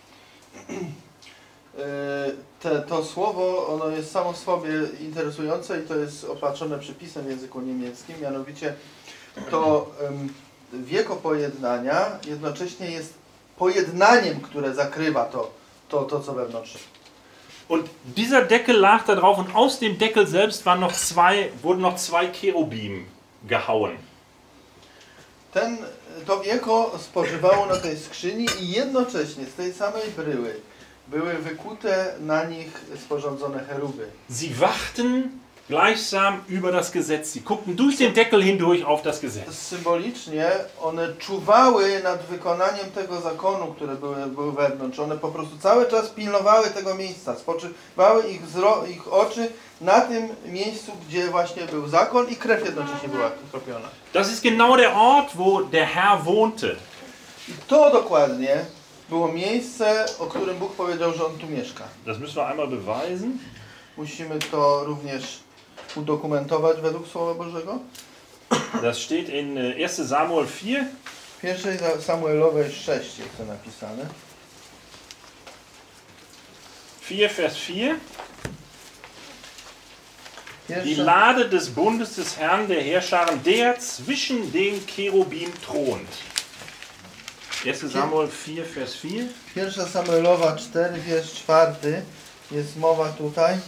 Te, to słowo, ono jest samo w sobie interesujące i to jest opatrzone przypisem w języku niemieckim, mianowicie to um, wieko pojednania jednocześnie jest pojednaniem, które zakrywa to, to, to co wewnątrz. Und dieser Deckel lag da drauf und aus dem Deckel selbst waren noch zwei, wurden noch zwei Cherubim gehauen. Ten, to wieko spożywało na tej skrzyni i jednocześnie z tej samej bryły były wykute na nich sporządzone cheruby. Sie wachten gleichsam über das Gesetz. Sie guckten durch den Deckel hindurch auf das Gesetz. Symbolicznie one czuwały nad wykonaniem tego zakonu, które były, były wewnątrz. One po prostu cały czas pilnowały tego miejsca. Spoczywały ich, wzro- ich oczy na tym miejscu, gdzie właśnie był zakon i krew jednocześnie była kropiona. Das ist genau der Ort, wo der Herr wohnte. I to dokładnie było miejsce, o którym Bóg powiedział, że On tu mieszka. Das müssen wir einmal beweisen. Musimy to również udokumentować według Słowa Bożego. Das steht in erster Samuel vier. W pierwszej Samuelowej sześć jest to napisane. vier, Vers vier. Die Pierwsza, Lade des Bundes des Herrn der Heerscharen, der zwischen den Cherubim thront. erster Samuel vier, Vers vier. pierwsza Samuelowa cztery, wiersz czwarty. Jest mowa tutaj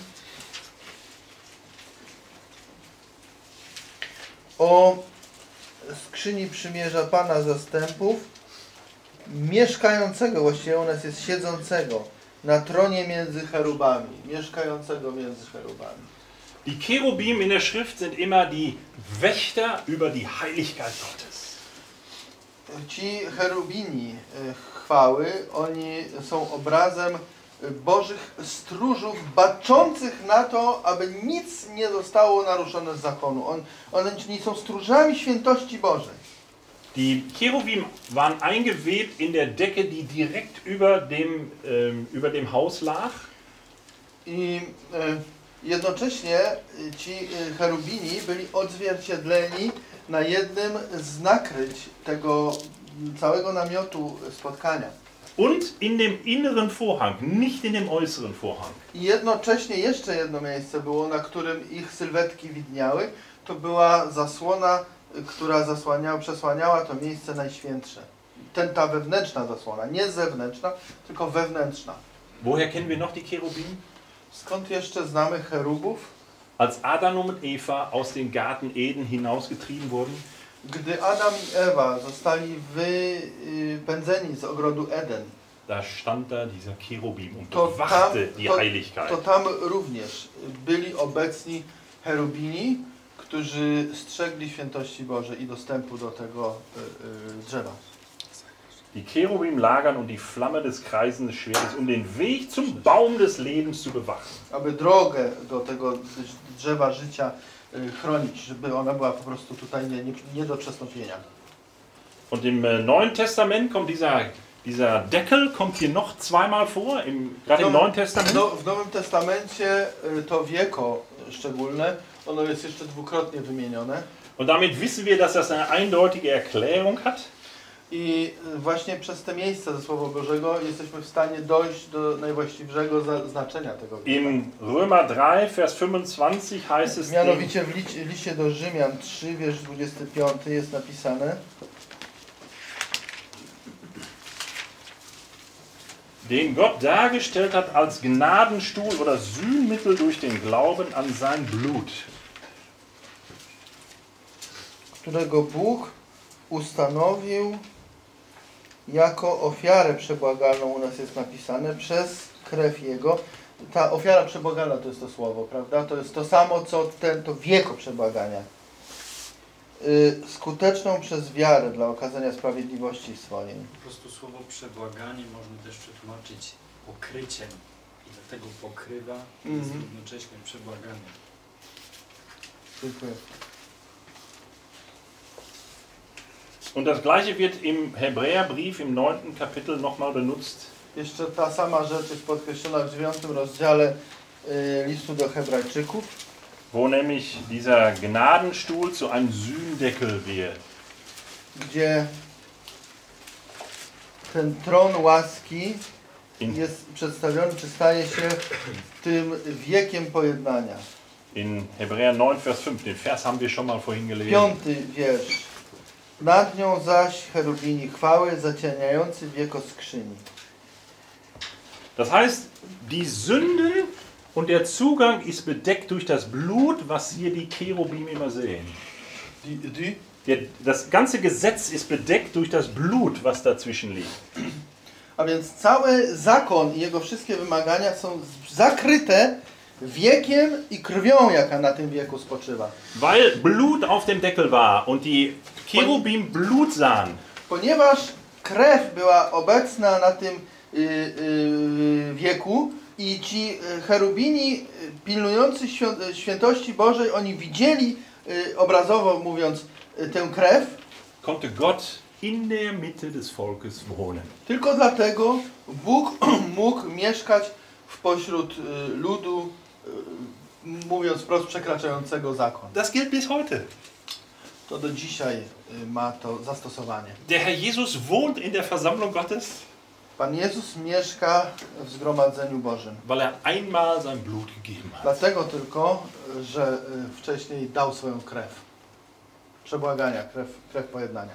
o skrzyni przymierza Pana zastępów, mieszkającego, właściwie u nas jest siedzącego na tronie między cherubami, mieszkającego między cherubami. Die Cherubim in der Schrift sind immer die Wächter über die Heiligkeit Gottes. Ci cherubini e, chwały, oni są obrazem Bożych stróżów baczących na to, aby nic nie zostało naruszone z zakonu. On, one nie są stróżami świętości Bożej. Die Cherubim waren eingewebt in der Decke, die direkt über dem, ähm, über dem Haus lag. I e, jednocześnie ci e, cherubini byli odzwierciedleni na jednym z nakryć tego całego namiotu spotkania. Und in dem inneren Vorhang, nicht in dem äußeren Vorhang. I jednocześnie jeszcze jedno miejsce było, na którym ich sylwetki widniały. To była zasłona, która zasłaniała, przesłaniała to miejsce najświętsze. Ten, ta wewnętrzna zasłona, nie zewnętrzna, tylko wewnętrzna. Woher kennen wir noch die Cherubim? Skąd jeszcze znamy cherubów? Als Adam und Eva aus dem Garten Eden hinausgetrieben wurden, Gdy Adam i Ewa zostali wypędzeni z ogrodu Eden, da stand da dieser Cherubim und to tam, bewachte die to, Heiligkeit. to tam również byli obecni cherubini, którzy strzegli świętości Bożej i dostępu do tego y, y, drzewa. Die Cherubim lagern und die Flamme des kreisenden Schwertes, um den Weg zum Baum des Lebens zu bewachen. Aby drogę do tego drzewa życia y, chronić, żeby ona była po prostu tutaj nie, nie, nie do przestąpienia. Und im Neuen Testament kommt dieser, Dieser Deckel kommt hier noch zweimal vor, im, gerade im No, Neuen Testament. No, w Nowym Testamencie y, to wieko szczególne, ono jest jeszcze dwukrotnie wymienione. Und damit wissen wir, dass das eine eindeutige Erklärung hat. I y, właśnie przez te miejsca ze Słowa Bożego jesteśmy w stanie dojść do najwłaściwszego za, znaczenia tego wieka. In Römer drei, Vers fünfundzwanzig heißt es, den, Mianowicie w liście, liście do Rzymian trzy, wiersz dwudziesty piąty jest napisane: den Gott dargestellt hat als Gnadenstuhl oder Sühnmittel durch den Glauben an sein Blut. którego Bóg ustanowił jako ofiarę przebłagalną, u nas jest napisane, przez krew Jego. Ta ofiara przebłagalna to jest to słowo, prawda? To jest to samo, co ten, to wieko przebłagania. Y, skuteczną przez wiarę dla okazania sprawiedliwości swojej. Po prostu słowo przebłaganie można też przetłumaczyć pokryciem i dlatego pokrywa jest Mhm. równocześnie przebłaganiem. Dziękuję. Und das gleiche wird im Hebräerbrief im neunten Kapitel nochmal benutzt. Jeszcze ta sama rzecz jest podkreślona w dziewiątym rozdziale y, listu do Hebrajczyków, Wo nämlich dieser Gnadenstuhl zu einem Sühndeckel wird. gdzie ten tron łaski In, jest przedstawiony, czy staje się tym wiekiem pojednania. in Hebräer neun, Vers fünf. Den Vers haben wir schon mal vorhin gelesen. Piąty wiersz. Nad nią zaś cherubini chwały zacieniający wieko skrzyni. Das heißt, die Sünden und der Zugang ist bedeckt durch das Blut, was hier die Cherubim immer sehen. Die, die, Der, das ganze Gesetz ist bedeckt durch das Blut, was dazwischen liegt. a więc cały zakon i jego wszystkie wymagania są zakryte wiekiem i krwią, jaka na tym wieku spoczywa. Weil Blut auf dem Deckel war und die Cherubim Blut sahen, Ponieważ krew była obecna na tym y, y, wieku i ci y, cherubini y, pilnujący świąt, świętości Bożej, oni widzieli, y, obrazowo mówiąc, y, tę krew, konnte Gott in der Mitte des Volkes wohnen. tylko dlatego Bóg mógł mieszkać w pośród y, ludu, y, mówiąc wprost, przekraczającego zakon. Das gilt bis heute. To do dzisiaj y, ma to zastosowanie. Der Herr Jesus wohnt in der Versammlung Gottes, Pan Jezus mieszka w zgromadzeniu Bożym. weil er einmal sein Blut gegeben hat. Dlatego tylko, że y, wcześniej dał swoją krew. Przebłagania, krew, krew pojednania.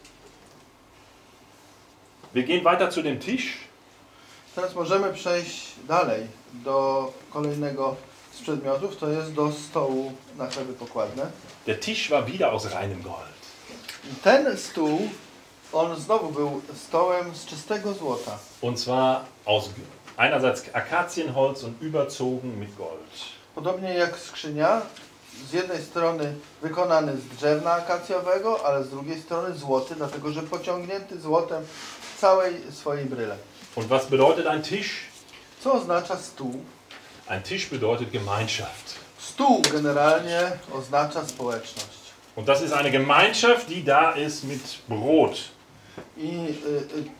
Wir gehen weiter zu dem Tisch. Teraz możemy przejść dalej do kolejnego z przedmiotów, to jest do stołu na chleby pokładne. Der Tisch war wieder aus reinem Gold. I ten stół, on znowu był stołem z czystego złota. Und zwar aus einerseits Akazienholz und überzogen mit Gold. Podobnie jak skrzynia, z jednej strony wykonany z drewna akacjowego, ale z drugiej strony złoty, dlatego że pociągnięty złotem w całej swojej bryle. Und was bedeutet ein Tisch? Co oznacza stół? Ein Tisch bedeutet Gemeinschaft. Stół generalnie oznacza społeczność. Und das ist eine Gemeinschaft, die da ist mit Brot. I y, y,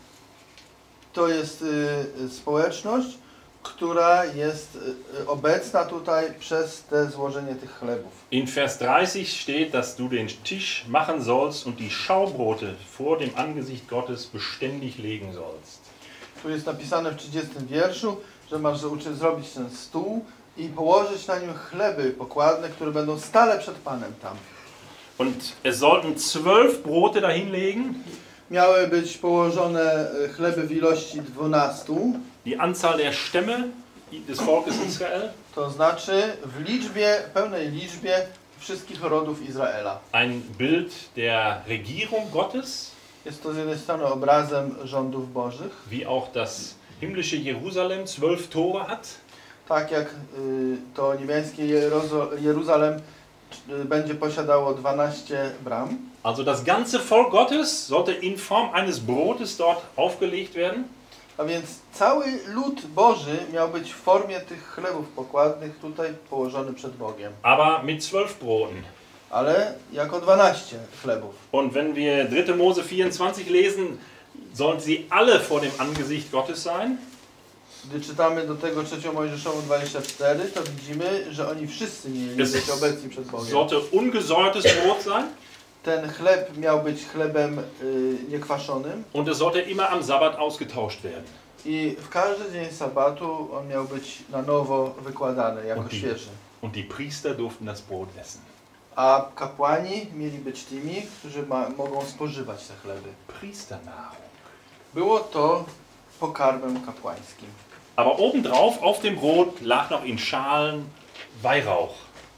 to jest y, społeczność, która jest y, obecna tutaj przez te złożenie tych chlebów. In Vers dreißig steht, dass du den Tisch machen sollst und die Schaubrote vor dem Angesicht Gottes beständig legen sollst. Tu jest napisane w trzydziestym wierszu, że masz uczyć zrobić ten stół i położyć na nim chleby pokładne, które będą stale przed Panem tam. Und es sollten zwölf Brote dahinlegen. Miały być położone chleby w ilości dwunastu, Die Anzahl der Stämme des Volkes Israel. to znaczy w liczbie, pełnej liczbie wszystkich rodów Izraela. Ein Bild der Regierung Gottes, Jest to z jednej strony obrazem rządów bożych, wie auch das himmlische Jerusalem zwölf Tore hat. tak jak y, to niebieskie Jerozo- Jeruzalem y, będzie posiadało dwanaście bram. Also das ganze Volk Gottes sollte in Form eines Brotes dort aufgelegt werden. A więc cały lud Boży miał być w formie tych chlebów pokładnych tutaj położony przed Bogiem. Aber mit zwölf Broten. Ale jako dwanaście chlebów. Und wenn wir dritte Mose vierundzwanzig lesen, sollen sie alle vor dem Angesicht Gottes sein. Gdy czytamy do tego trzecią Mojżeszową dwadzieścia cztery, to widzimy, że oni wszyscy mieli Es być obecni przed Bogiem. sollte ungesäuertes Brot sein Ten chleb miał być chlebem y, niekwaszonym und es sollte immer am Sabbat ausgetauscht werden. i w każdy dzień sabatu on miał być na nowo wykładany jako Und die, świeży. und die Priester durften das Brot essen. A kapłani mieli być tymi, którzy ma, mogą spożywać te chleby. Priesternahrung. Było to pokarmem kapłańskim. Aber obendrauf auf dem Brot lag noch in Schalen Weihrauch.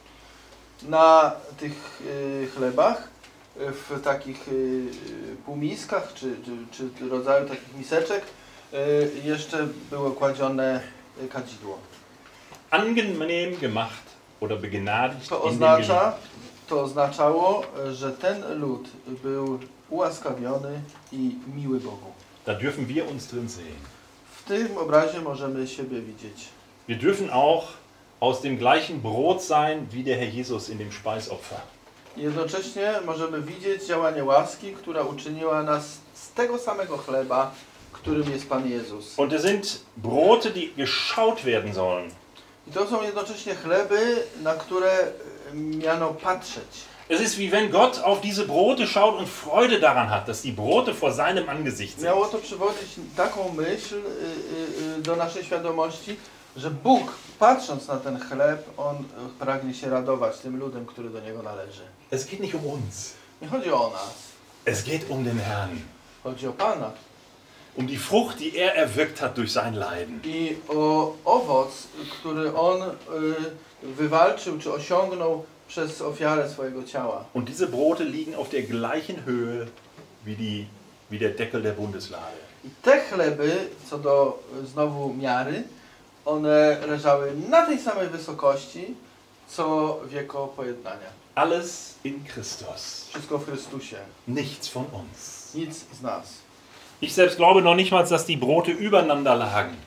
Na tych y, chlebach, y, w takich y, półmiskach, czy, czy, czy rodzaju takich miseczek, y, jeszcze było kładzione y, kadzidło. Angenehm gemacht oder begnadigt To in dem Gericht. oznacza, to oznaczało, że ten lud był ułaskawiony i miły Bogu. Da dürfen wir uns drin sehen. W tym obrazie możemy siebie widzieć. Wir dürfen auch aus dem gleichen Brot sein wie der Herr Jesus in dem Speisopfer. Jednocześnie możemy widzieć działanie łaski, która uczyniła nas z tego samego chleba, którym jest Pan Jezus. Und es sind Brote, die geschaut werden sollen. I to są jednocześnie chleby, na które miano patrzeć. Es ist wie wenn Gott auf diese Brote schaut und Freude daran hat, dass die Brote vor seinem Angesicht sind. Miało to przywodzić taką myśl y, y, y, do naszej świadomości, że Bóg, patrząc na ten chleb, On pragnie się radować tym ludem, który do Niego należy. Es geht nicht um uns. Nie chodzi o nas, Es geht um den Herrn. chodzi o Pana. Um die Frucht, die er erwirkt hat durch sein Leiden. I o owoc, który On y, wywalczył czy osiągnął przez ofiarę swojego ciała. Und diese Brote liegen auf der gleichen Höhe wie, die, wie der Deckel der Bundeslade. I te chleby, co do y, znowu miary, one leżały na tej samej wysokości, co wieko pojednania. Alles in Christus. Wszystko w Chrystusie. Nichts von uns. Nic z nas. Ich selbst glaube noch nicht mal, dass die Brote übereinander lagen.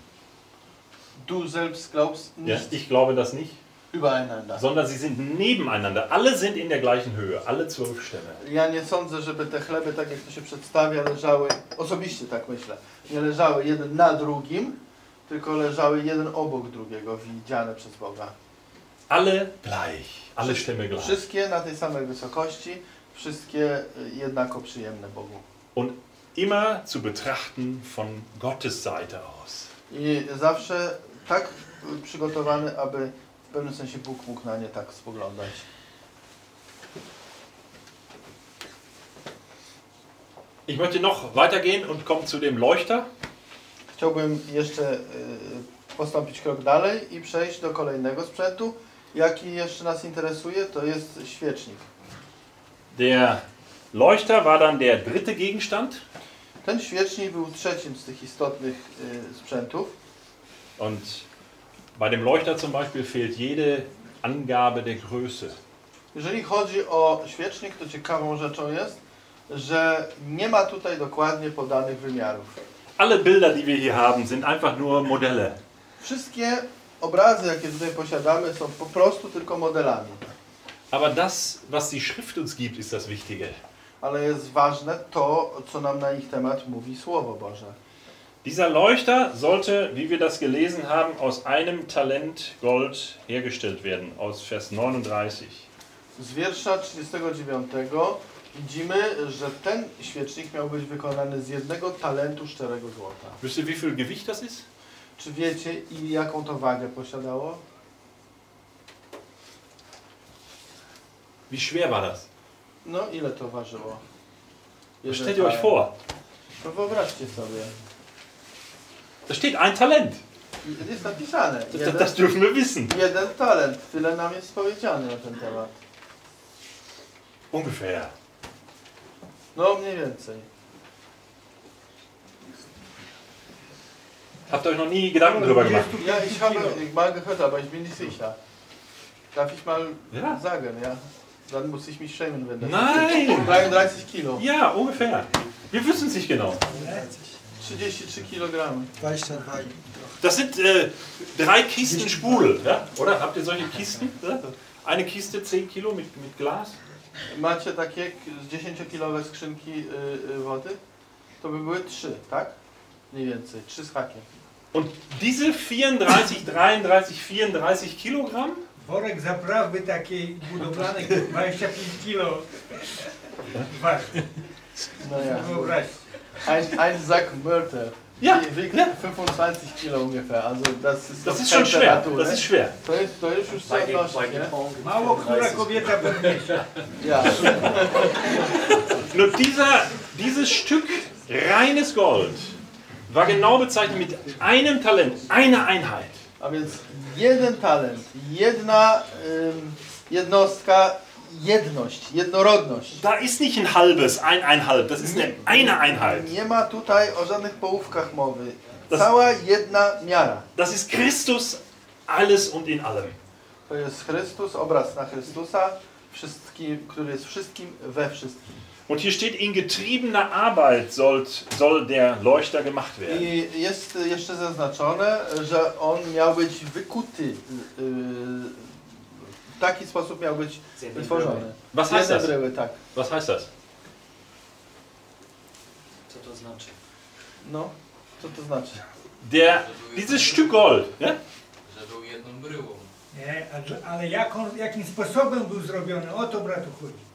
Du selbst glaubst Ja, nicht ich glaube das nicht. übereinander. Sondern sie sind nebeneinander. Alle sind in der gleichen Höhe. Alle zwölf Stämme. Ja nie sądzę, żeby te chleby, tak jak to się przedstawia, leżały, osobiście tak myślę, nie leżały jeden na drugim, tylko leżały jeden obok drugiego, widziane przez Boga. Alle gleich. Alle Stämme gleich. Wszystkie na tej samej wysokości, wszystkie jednako przyjemne Bogu. Und immer zu betrachten von Gottes Seite aus. I zawsze tak przygotowane, aby w pewnym sensie Bóg mógł na nie tak spoglądać. Ich möchte noch weitergehen und komme zu dem Leuchter. Chciałbym jeszcze y, postąpić krok dalej i przejść do kolejnego sprzętu, jaki jeszcze nas interesuje, to jest świecznik. Der Leuchter war dann der dritte Gegenstand. Ten świecznik był trzecim z tych istotnych y, sprzętów. Und bei dem Leuchter zum Beispiel fehlt jede Angabe der Größe. Jeżeli chodzi o świecznik, to ciekawą rzeczą jest, że nie ma tutaj dokładnie podanych wymiarów. Alle Bilder, die wir hier haben, sind einfach nur Modelle. Wszystkie obrazy, jakie tutaj posiadamy, są po prostu tylko modelami. Aber das, was die Schrift uns gibt, ist das Wichtige. Ale jest ważne to, co nam na ich temat mówi Słowo Boże. Dieser Leuchter sollte, wie wir das gelesen haben, aus einem Talent Gold hergestellt werden, aus Vers neununddreißig. Z wiersza trzydziestego dziewiątego widzimy, że ten świecznik miał być wykonany z jednego talentu szczerego złota. Wisst ihr, wie viel Gewicht das ist? Czy wiecie, i jaką to wagę posiadało? Wie schwer war das? No, ile to ważyło? Jeden Stellt ihr euch talent. vor, No wyobraźcie sobie. da steht ein Talent. Jest napisane. Das, das, Jeden, das dürfen wir wissen. jeden talent. Tyle nam jest powiedziane na ten temat. Ungefähr. No, mniej więcej. Habt ihr euch noch nie Gedanken darüber gemacht? Ja, ich habe mal gehört, aber ich bin nicht sicher. Darf ich mal Ja. sagen, ja? Dann muss ich mich schämen, wenn das Nein! dreiunddreißig Kilo. Ja, ungefähr. Wir wissen es nicht genau. trzydzieści trzy kilogramy. dwadzieścia dwa i trochę. Das sind äh, drei Kisten Sprudel, ja? Oder? Habt ihr solche Kisten? Ja? Eine Kiste zehn Kilo mit, mit Glas. Macie takie dziesięciokilowe skrzynki y, y, wody? to by były trzy, tak? Mniej więcej, trzy z hakiem. Und diese vierunddreißig, dreiunddreißig, vierunddreißig Kilogramm, Worek zaprawy takiej budowlanej dwadzieścia pięć kilo waży. No ja. Wyobraźcie. Ein, ein Sack Mörtel. Ja, Die wiegt ja. fünfundzwanzig Kilo ungefähr. Also das ist, das doch ist schon schwer. Temperatur, Das ne? ist schwer. To jest, to jest już co Bei, bei odnosić, nie? Gepong Mało która kobieta podniesie. Ja. Nur dieser, dieses Stück reines Gold war genau bezeichnet mit einem Talent, einer Einheit. A więc jeden talent, jedna ym, jednostka, jedność, jednorodność. Da ist nicht ein halbes, ein Einhalb, das ist eine, eine Einheit. Nie ma tutaj o żadnych połówkach mowy. Das- Cała jedna miara. Das ist Christus, alles und in allem. To jest Chrystus, obraz na Chrystusa, wszystkim, który jest wszystkim we wszystkim. Und hier steht, in getriebener Arbeit soll, soll der Leuchter gemacht werden. I jest jeszcze zaznaczone, że on miał być wykuty, yy, w taki sposób miał być wytworzony. Was heißt Jedne das? bryły, tak. Was heißt das? Co to znaczy? No, co to znaczy? Der, dieses Stück Gold, ne? Że był jedną bryłą. Nie, a dla- ale jak on, jakim sposobem był zrobiony, o to bratu chodzi.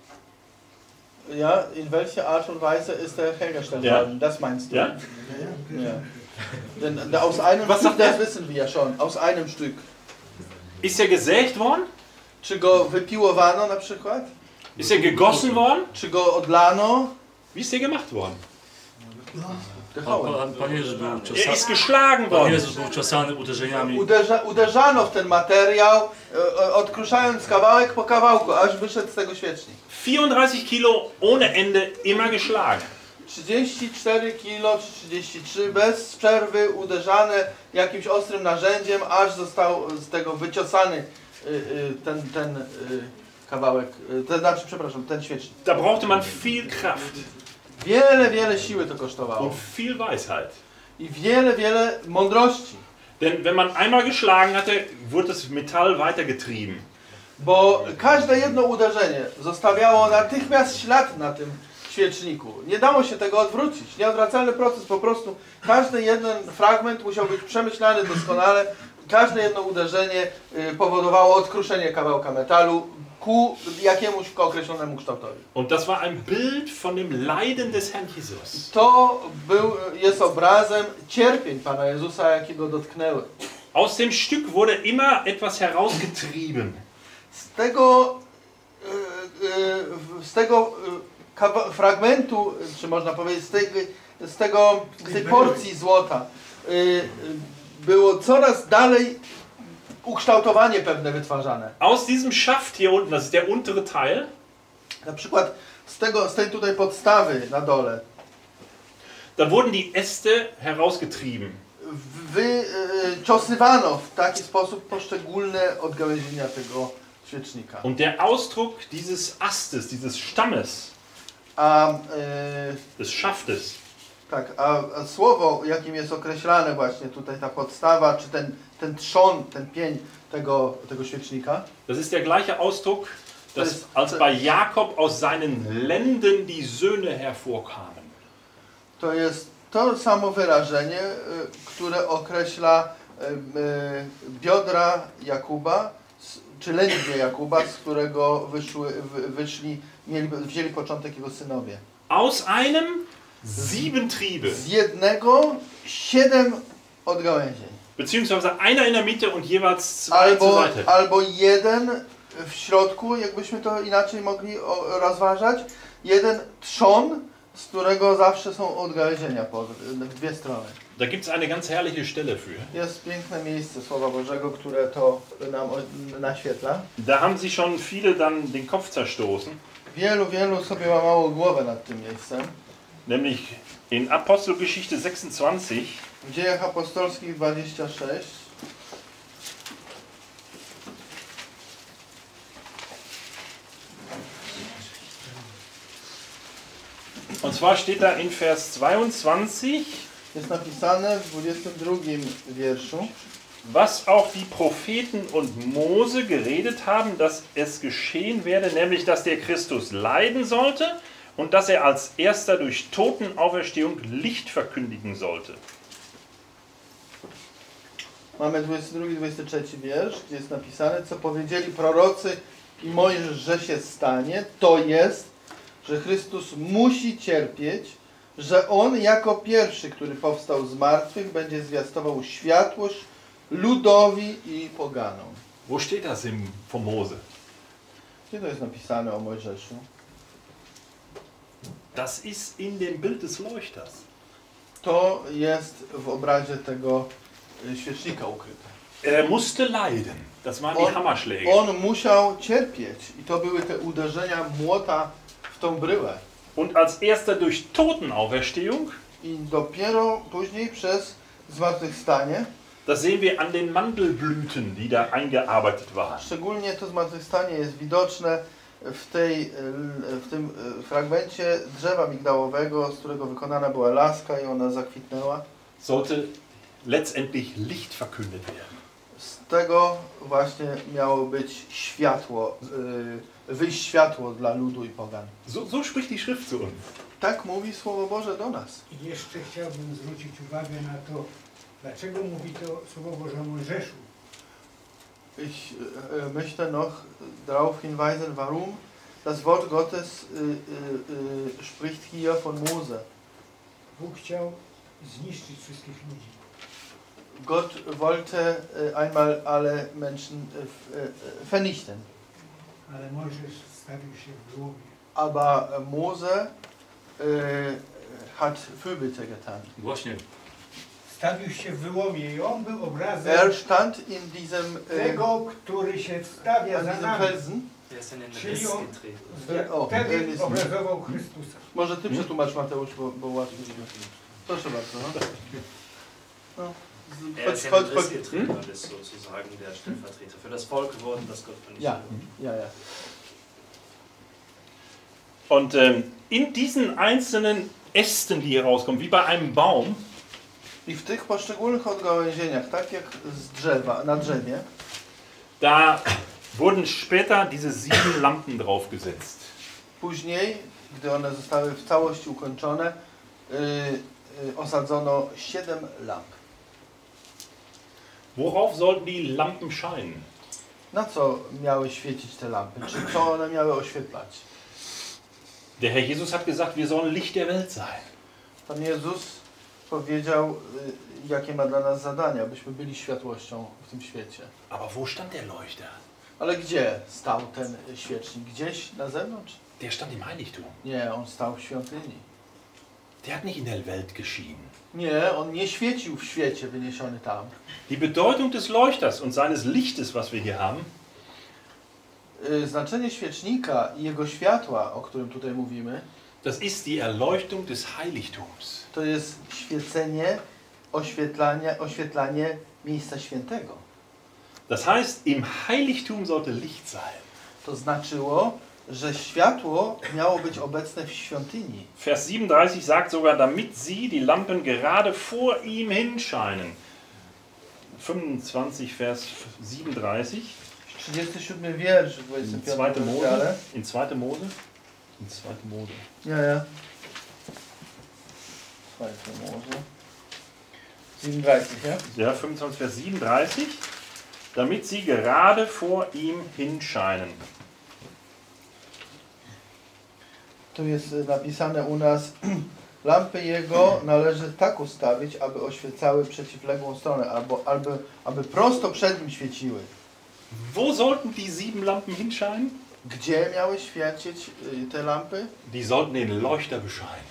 Ja, in welcher Art und Weise ist er hergestellt Ja. worden? Das meinst du? Ja? Ja. Denn da- aus einem Was Stück, sagt er? das wissen wir ja schon, aus einem Stück. Ist er gesägt worden? Czy go wypiłowano na przykład? Ist er gegossen worden? Czy go odlano? Wie ist er gemacht worden? Dychałem. Pan, Pan Jezus był Er ciosany, ist geschlagen Pan worden. Jezus był ciosany uderzeniami. Uderza, uderzano w ten materiał, e, e, odkruszając kawałek po kawałku, aż wyszedł z tego świecznik. vierunddreißig Kilo ohne Ende, immer geschlagen. trzydzieści cztery kilo czy trzydzieści trzy bez przerwy uderzane jakimś ostrym narzędziem, aż został z tego wyciosany y, y, ten, ten y, kawałek, y, ten, znaczy przepraszam, ten świecznik. Da brauchte man viel Kraft Wiele, wiele siły to kosztowało und viel Weisheit. i wiele, wiele mądrości, Denn wenn man einmal geschlagen hatte, wurde das Metall weitergetrieben. bo każde jedno uderzenie zostawiało natychmiast ślad na tym świeczniku. Nie dało się tego odwrócić. Nieodwracalny proces, po prostu każdy jeden fragment musiał być przemyślany doskonale. Każde jedno uderzenie y, powodowało odkruszenie kawałka metalu ku jakiemuś określonemu kształtowi. Und das war ein Bild von dem Leiden des Herrn Jesus. To był, jest obrazem cierpień Pana Jezusa, jakie go dotknęły. Aus dem Stück wurde immer etwas herausgetrieben. Z tego, y, y, z tego y, kawa- fragmentu, czy można powiedzieć, z tej, z tego, z tej porcji złota y, y, było coraz dalej ukształtowanie pewne wytwarzane. Aus diesem Schaft hier unten, das ist der untere Teil, Na przykład z, tego, z tej tutaj podstawy na dole da wurden die Äste herausgetrieben. wyciosywano w taki sposób poszczególne odgałęzienia tego świecznika. Und der Ausdruck dieses Astes, dieses Stammes, A, y, des Schaftes, tak, a, a słowo, jakim jest określane właśnie tutaj ta podstawa, czy ten, ten trzon, ten pień tego, tego świecznika, das ist der gleiche Ausdruck, dass Das- als bei Jakob aus seinen Lenden die Söhne hervorkamen. to jest to samo wyrażenie, y, które określa y, y, biodra Jakuba, s- czy lędźwie Jakuba, z którego wyszły, wy, wyszli, mieli, wzięli początek jego synowie. Aus einem sieben Triebe, Z jednego siedem odgałęzień. beziehungsweise einer in der Mitte und jeweils zwei zur Albo, Seite. albo jeden w środku, jakbyśmy to inaczej mogli o, rozważać, jeden trzon, z którego zawsze są odgałęzienia po w dwie strony. Da gibt es eine ganz herrliche Stelle für. Jest piękne miejsce Słowa Bożego, które to nam o- naświetla. Da haben sich schon viele dann den Kopf zerstoßen, Wielu, wielu sobie łamało głowę nad tym miejscem. nämlich in Apostelgeschichte sechsundzwanzig. W Dziejach Apostolskich dwadzieścia sześć. Und zwar steht da in Vers zweiundzwanzig, Jest napisane w dwudziestym drugim wierszu. was auch die Propheten und Mose geredet haben, dass es geschehen werde, nämlich dass der Christus leiden sollte und dass er als erster durch Totenauferstehung Licht verkündigen sollte. Mamy dwudziesty drugi dwudziesty trzeci wiersz, gdzie jest napisane, co powiedzieli prorocy i Mojżesz, że się stanie, to jest, że Chrystus musi cierpieć, że On jako pierwszy, który powstał z martwych, będzie zwiastował światłość ludowi i poganom. Wo steht das im vom Mose? Gdzie to jest napisane o Mojżeszu? Das ist in dem Bild des Leuchters. To jest w obrazie tego y, świecznika ukryte. Er musste leiden. Das waren die On, Hammerschläge. on musiał cierpieć i to były te uderzenia młota w tą bryłę. Und als erster durch Totenauferstehung, I dopiero później przez zmartwychwstanie, das sehen wir an den Mandelblüten, die da eingearbeitet waren. szczególnie to zmartwychwstanie jest widoczne w, tej, w tym fragmencie drzewa migdałowego, z którego wykonana była laska i ona zakwitnęła. Sollte letztendlich Licht verkündet werden. Z tego właśnie miało być światło, y, wyjść światło dla ludu i pogan. So, so spricht die Schrift zu uns. Tak mówi Słowo Boże do nas. I jeszcze chciałbym zwrócić uwagę na to, dlaczego mówi to Słowo Boże o Mojżeszu. Ich äh, möchte noch darauf hinweisen, warum das Wort Gottes äh, äh, spricht hier von Mose. Bóg chciał zniszczyć wszystkich ludzi. Gott wollte äh, einmal alle Menschen äh, äh, vernichten. Ale Mojżesz stawił się w głowie. Aber äh, Mose äh, hat Fürbitte getan. Właśnie. Stawił się w wyłomie i on był obrazem Er stand in diesem, äh, tego, który się stawia an za diesem nami. Felsen. Er ist in den Czyli Riss on getreten. O, wtedy Riss. obrazował Chrystusa. Może ty przetłumacz, Mateusz, bo, bo łatwiej. Proszę bardzo. No. No. Er Chodź, ist in chodź, den chodź. Riss getreten und ist sozusagen der Stellvertreter für das Volk geworden, das Gott vernichtet Ja, hat. ja, ja. Und ähm, in diesen einzelnen Ästen, die hier rauskommen, wie bei einem Baum, I w tych poszczególnych odgałęzieniach, tak jak z drzewa, na drzewie, da wurden später diese sieben Lampen draufgesetzt. później, gdy one zostały w całości ukończone, yy, yy, osadzono siedem lamp. Worauf sollten die Lampen scheinen? Na co miały świecić te lampy? Czy co one miały oświetlać? Der Herr Jesus hat gesagt, wir sollen Licht der Welt sein. Pan Jezus powiedział, yy, jakie ma dla nas zadania, byśmy byli światłością w tym świecie. Aber wo stand der Leuchter? Ale gdzie stał ten świecznik? Gdzieś na zewnątrz? Der stand im Heiligtum. Nie, on stał w świątyni. Der hat nicht in der Welt geschienen. Nie, on nie świecił w świecie wyniesiony tam. Die Bedeutung des Leuchters und seines Lichtes, was wir hier haben, Yy, Znaczenie świecznika i jego światła, o którym tutaj mówimy, das ist die Erleuchtung des Heiligtums. to jest świecenie, oświetlanie, oświetlanie miejsca świętego. Das heißt, im Heiligtum sollte Licht sein. To znaczyło, że światło miało być obecne w świątyni. Vers siebenunddreißig sagt sogar, damit sie, die Lampen, gerade vor ihm hinscheinen. fünfundzwanzig, Vers siebenunddreißig. trzydziesty siódmy wiersz w In dwudziestym zweite piątym Mose. rozdziale. In zweite Mose. In zweite Mose. Ja, ja. Zweite Mose. siebenunddreißig, ja? Ja, fünfundzwanzig, Vers siebenunddreißig. Damit sie gerade vor ihm hinscheinen. Tu jest napisane u nas, lampy jego należy tak ustawić, aby oświecały przeciwległą stronę, albo, albo aby prosto przed nim świeciły. Wo sollten die sieben Lampen hinscheinen? Gdzie miały świecić y, te lampy? Die sollten den Leuchter bescheinen.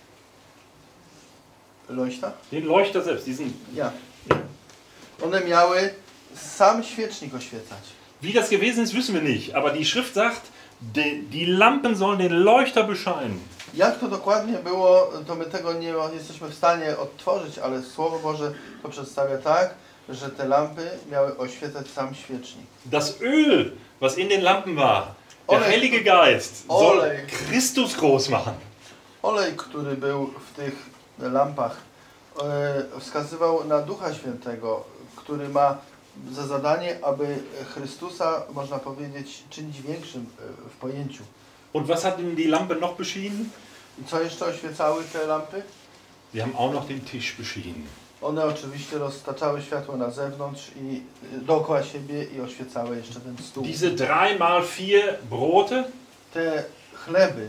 Leuchter? Den Leuchter selbst, diesen. Ja. One miały sam świecznik oświecać. Wie das gewesen ist, wissen wir nicht. Aber die Schrift sagt, die, die Lampen sollen den Leuchter bescheinen. Jak to dokładnie było, to my tego nie jesteśmy w stanie odtworzyć, ale Słowo Boże to przedstawia tak, że te lampy miały oświecać sam świecznik. Das Öl, was in den Lampen war, der Olej. Heilige Geist, soll Olej. Christus groß machen. Olej, który był w tych lampach, e, wskazywał na Ducha Świętego, który ma za zadanie, aby Chrystusa, można powiedzieć, czynić większym e, w pojęciu. Und was hat denn die Lampe noch beschienen? I co jeszcze oświecały te lampy? Wir haben auch noch den Tisch beschienen. One oczywiście roztaczały światło na zewnątrz i y, dookoła siebie i oświecały jeszcze ten stół. Diese drei mal vier Brote, Te chleby,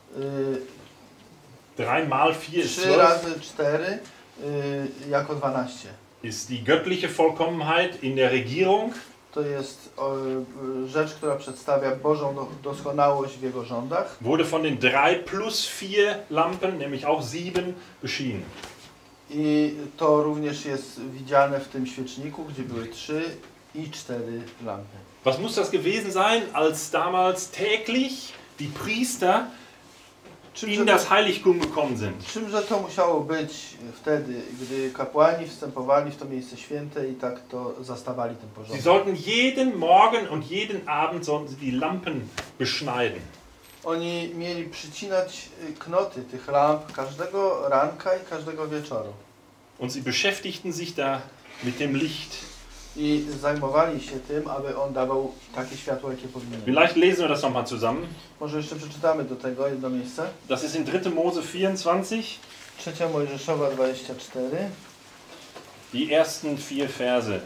drei mal vier y, ist trzy zwölf, razy cztery y, jako dwanaście. ist die göttliche Vollkommenheit in der Regierung. To jest o, y, rzecz, która przedstawia Bożą do, doskonałość w Jego rządach. Wurde von den drei plus vier Lampen, nämlich auch sieben, beschienen. I to również jest widziane w tym świeczniku, gdzie były trzy i cztery lampy. Was muss das gewesen sein, als damals täglich die Priester in das Heiligtum gekommen sind? Czymże to musiało być wtedy, gdy kapłani wstępowali w to miejsce święte i tak to zastawali ten Sie porządek? sollten jeden Morgen und jeden Abend sollten sie die Lampen beschneiden. Oni mieli przycinać knoty tych lamp każdego ranka i każdego wieczoru. Und sie beschäftigten sich da mit dem Licht. I zajmowali się tym, aby on dawał takie światło, jakie powinien. Vielleicht lesen wir das nochmal zusammen. Może jeszcze przeczytamy do tego jedno miejsce. Das ist in dritte Mose vierundzwanzig, Trzecia Mojżeszowa dwadzieścia cztery. die ersten vier Verse.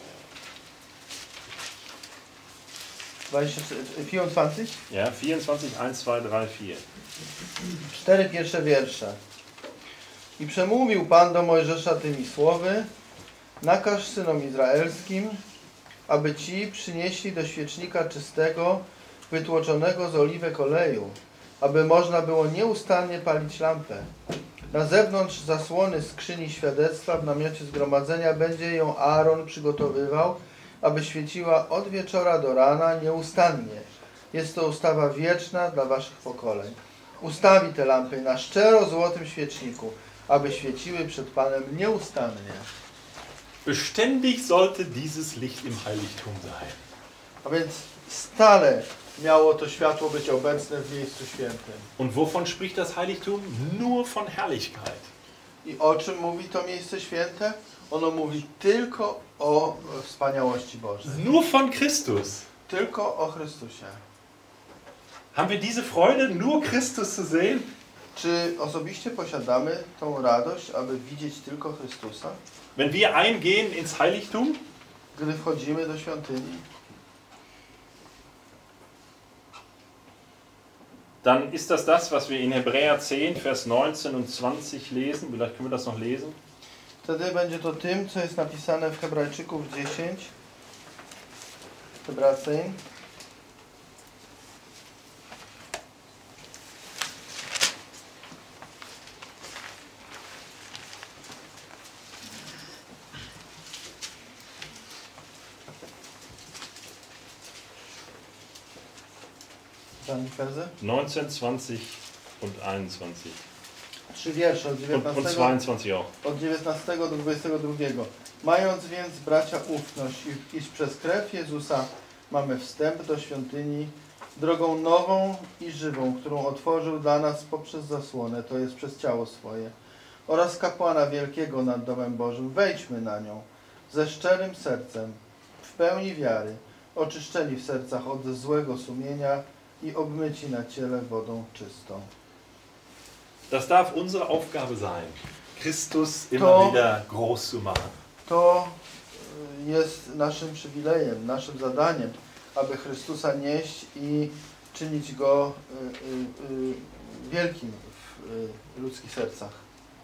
dwadzieścia cztery, vierundzwanzig? Ja, vierundzwanzig, eins, zwei, drei, vier. Cztery pierwsze wiersze. I przemówił Pan do Mojżesza tymi słowy: nakaż synom izraelskim, aby ci przynieśli do świecznika czystego, wytłoczonego z oliwek oleju, aby można było nieustannie palić lampę. Na zewnątrz zasłony skrzyni świadectwa w namiocie zgromadzenia będzie ją Aaron przygotowywał, aby świeciła od wieczora do rana nieustannie. Jest to ustawa wieczna dla waszych pokoleń. Ustawi te lampy na szczero złotym świeczniku, aby świeciły przed Panem nieustannie. Beständig sollte dieses Licht im Heiligtum sein. A więc stale miało to światło być obecne w miejscu świętym. Und wovon spricht das Heiligtum? Nur von Herrlichkeit. I o czym mówi to miejsce święte? Ono mówi tylko o wspaniałości Bożej. Nur von Christus. Tylko o Chrystusie. Haben wir diese Freude, nur Christus zu sehen? Czy osobiście posiadamy tą radość, aby widzieć tylko Chrystusa? Wenn wir eingehen ins Heiligtum, Gdy wchodzimy do świątyni, dann ist das das, was wir in Hebräer zehn, Vers neunzehn und zwanzig lesen. Vielleicht können wir das noch lesen. wtedy będzie to tym, co jest napisane w Hebrajczyków dziesięć. Hebrajczyk. neunzehn, zwanzig und einundzwanzig. Trzy wiersze od Und, und dziewiętnastego, zweiundzwanzig auch. od dziewiętnastego do dwudziestego drugiego. Mając więc, bracia, ufność, iż przez krew Jezusa mamy wstęp do świątyni, drogą nową i żywą, którą otworzył dla nas poprzez zasłonę, to jest przez ciało swoje, oraz kapłana wielkiego nad domem Bożym, wejdźmy na nią ze szczerym sercem, w pełni wiary, oczyszczeni w sercach od złego sumienia i obmyci na ciele wodą czystą. Das darf unsere Aufgabe sein, Christus immer To- wieder groß zu machen. To jest naszym przywilejem, naszym zadaniem, aby Chrystusa nieść i czynić Go y, y, y, wielkim w y, ludzkich sercach.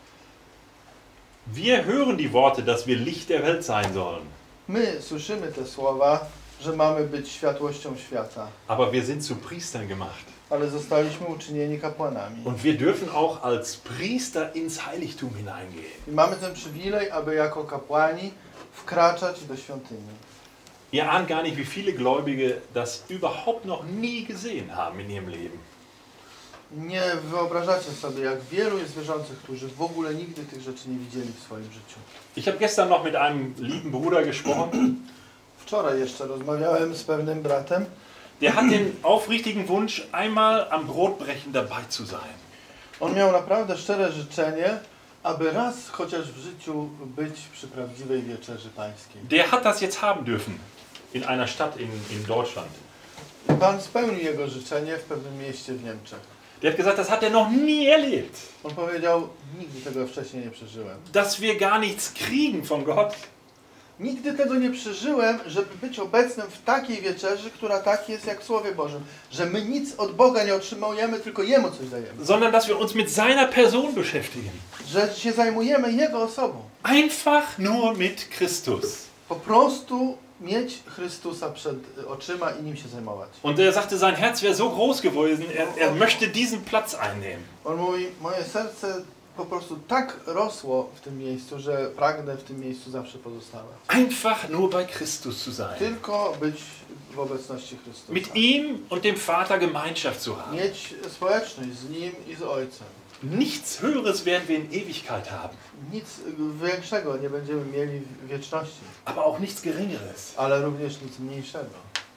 Wir hören die Worte, dass wir Licht der Welt sein sollen. My słyszymy te słowa, że mamy być światłością świata, Aber wir sind zu Priestern gemacht. ale zostaliśmy uczynieni kapłanami. Und wir dürfen auch als Priester ins Heiligtum hineingehen. I mamy ten przywilej, aby jako kapłani wkraczać do świątyni. Ihr ahnt gar nicht, wie viele Gläubige das überhaupt noch nie gesehen haben in ihrem Leben. Nie wyobrażacie sobie, jak wielu jest wierzących, którzy w ogóle nigdy tych rzeczy nie widzieli w swoim życiu. Ich habe gestern noch mit einem lieben Bruder gesprochen. Wczoraj jeszcze rozmawiałem z pewnym bratem. Der hat den aufrichtigen Wunsch, einmal am Brotbrechen dabei zu sein. On miał naprawdę szczere życzenie, aby raz chociaż w życiu być przy prawdziwej wieczerzy pańskiej. Der hat das jetzt haben dürfen in einer Stadt in, in Deutschland. Pan spełnił jego życzenie w pewnym mieście w Niemczech. Der hat gesagt, das hat er noch nie erlebt. On powiedział, nigdy tego wcześniej nie przeżyłem. Dass wir gar nichts kriegen von Gott. Nigdy tego nie przeżyłem, żeby być obecnym w takiej wieczerzy, która tak jest jak w Słowie Bożym. Że my nic od Boga nie otrzymujemy, tylko Jemu coś dajemy. Sondern dass wir uns mit seiner Person beschäftigen. Że się zajmujemy Jego osobą. Einfach nur mit Christus. Po prostu mieć Chrystusa przed oczyma i nim się zajmować. Und er sagte, sein Herz wäre so groß gewesen, er, er möchte diesen Platz einnehmen. On mówi, moje serce po prostu tak rosło w tym miejscu, że pragnę w tym miejscu zawsze pozostawać. Einfach nur bei Christus zu sein. Tylko być w obecności Chrystusa. Mit ihm und dem Vater Gemeinschaft zu haben. Mieć społeczność z Nim i z Ojcem. Nichts Höheres werden wir in Ewigkeit haben. Nic większego nie będziemy mieli w wieczności. Aber auch nichts Geringeres. Ale również nic mniejszego.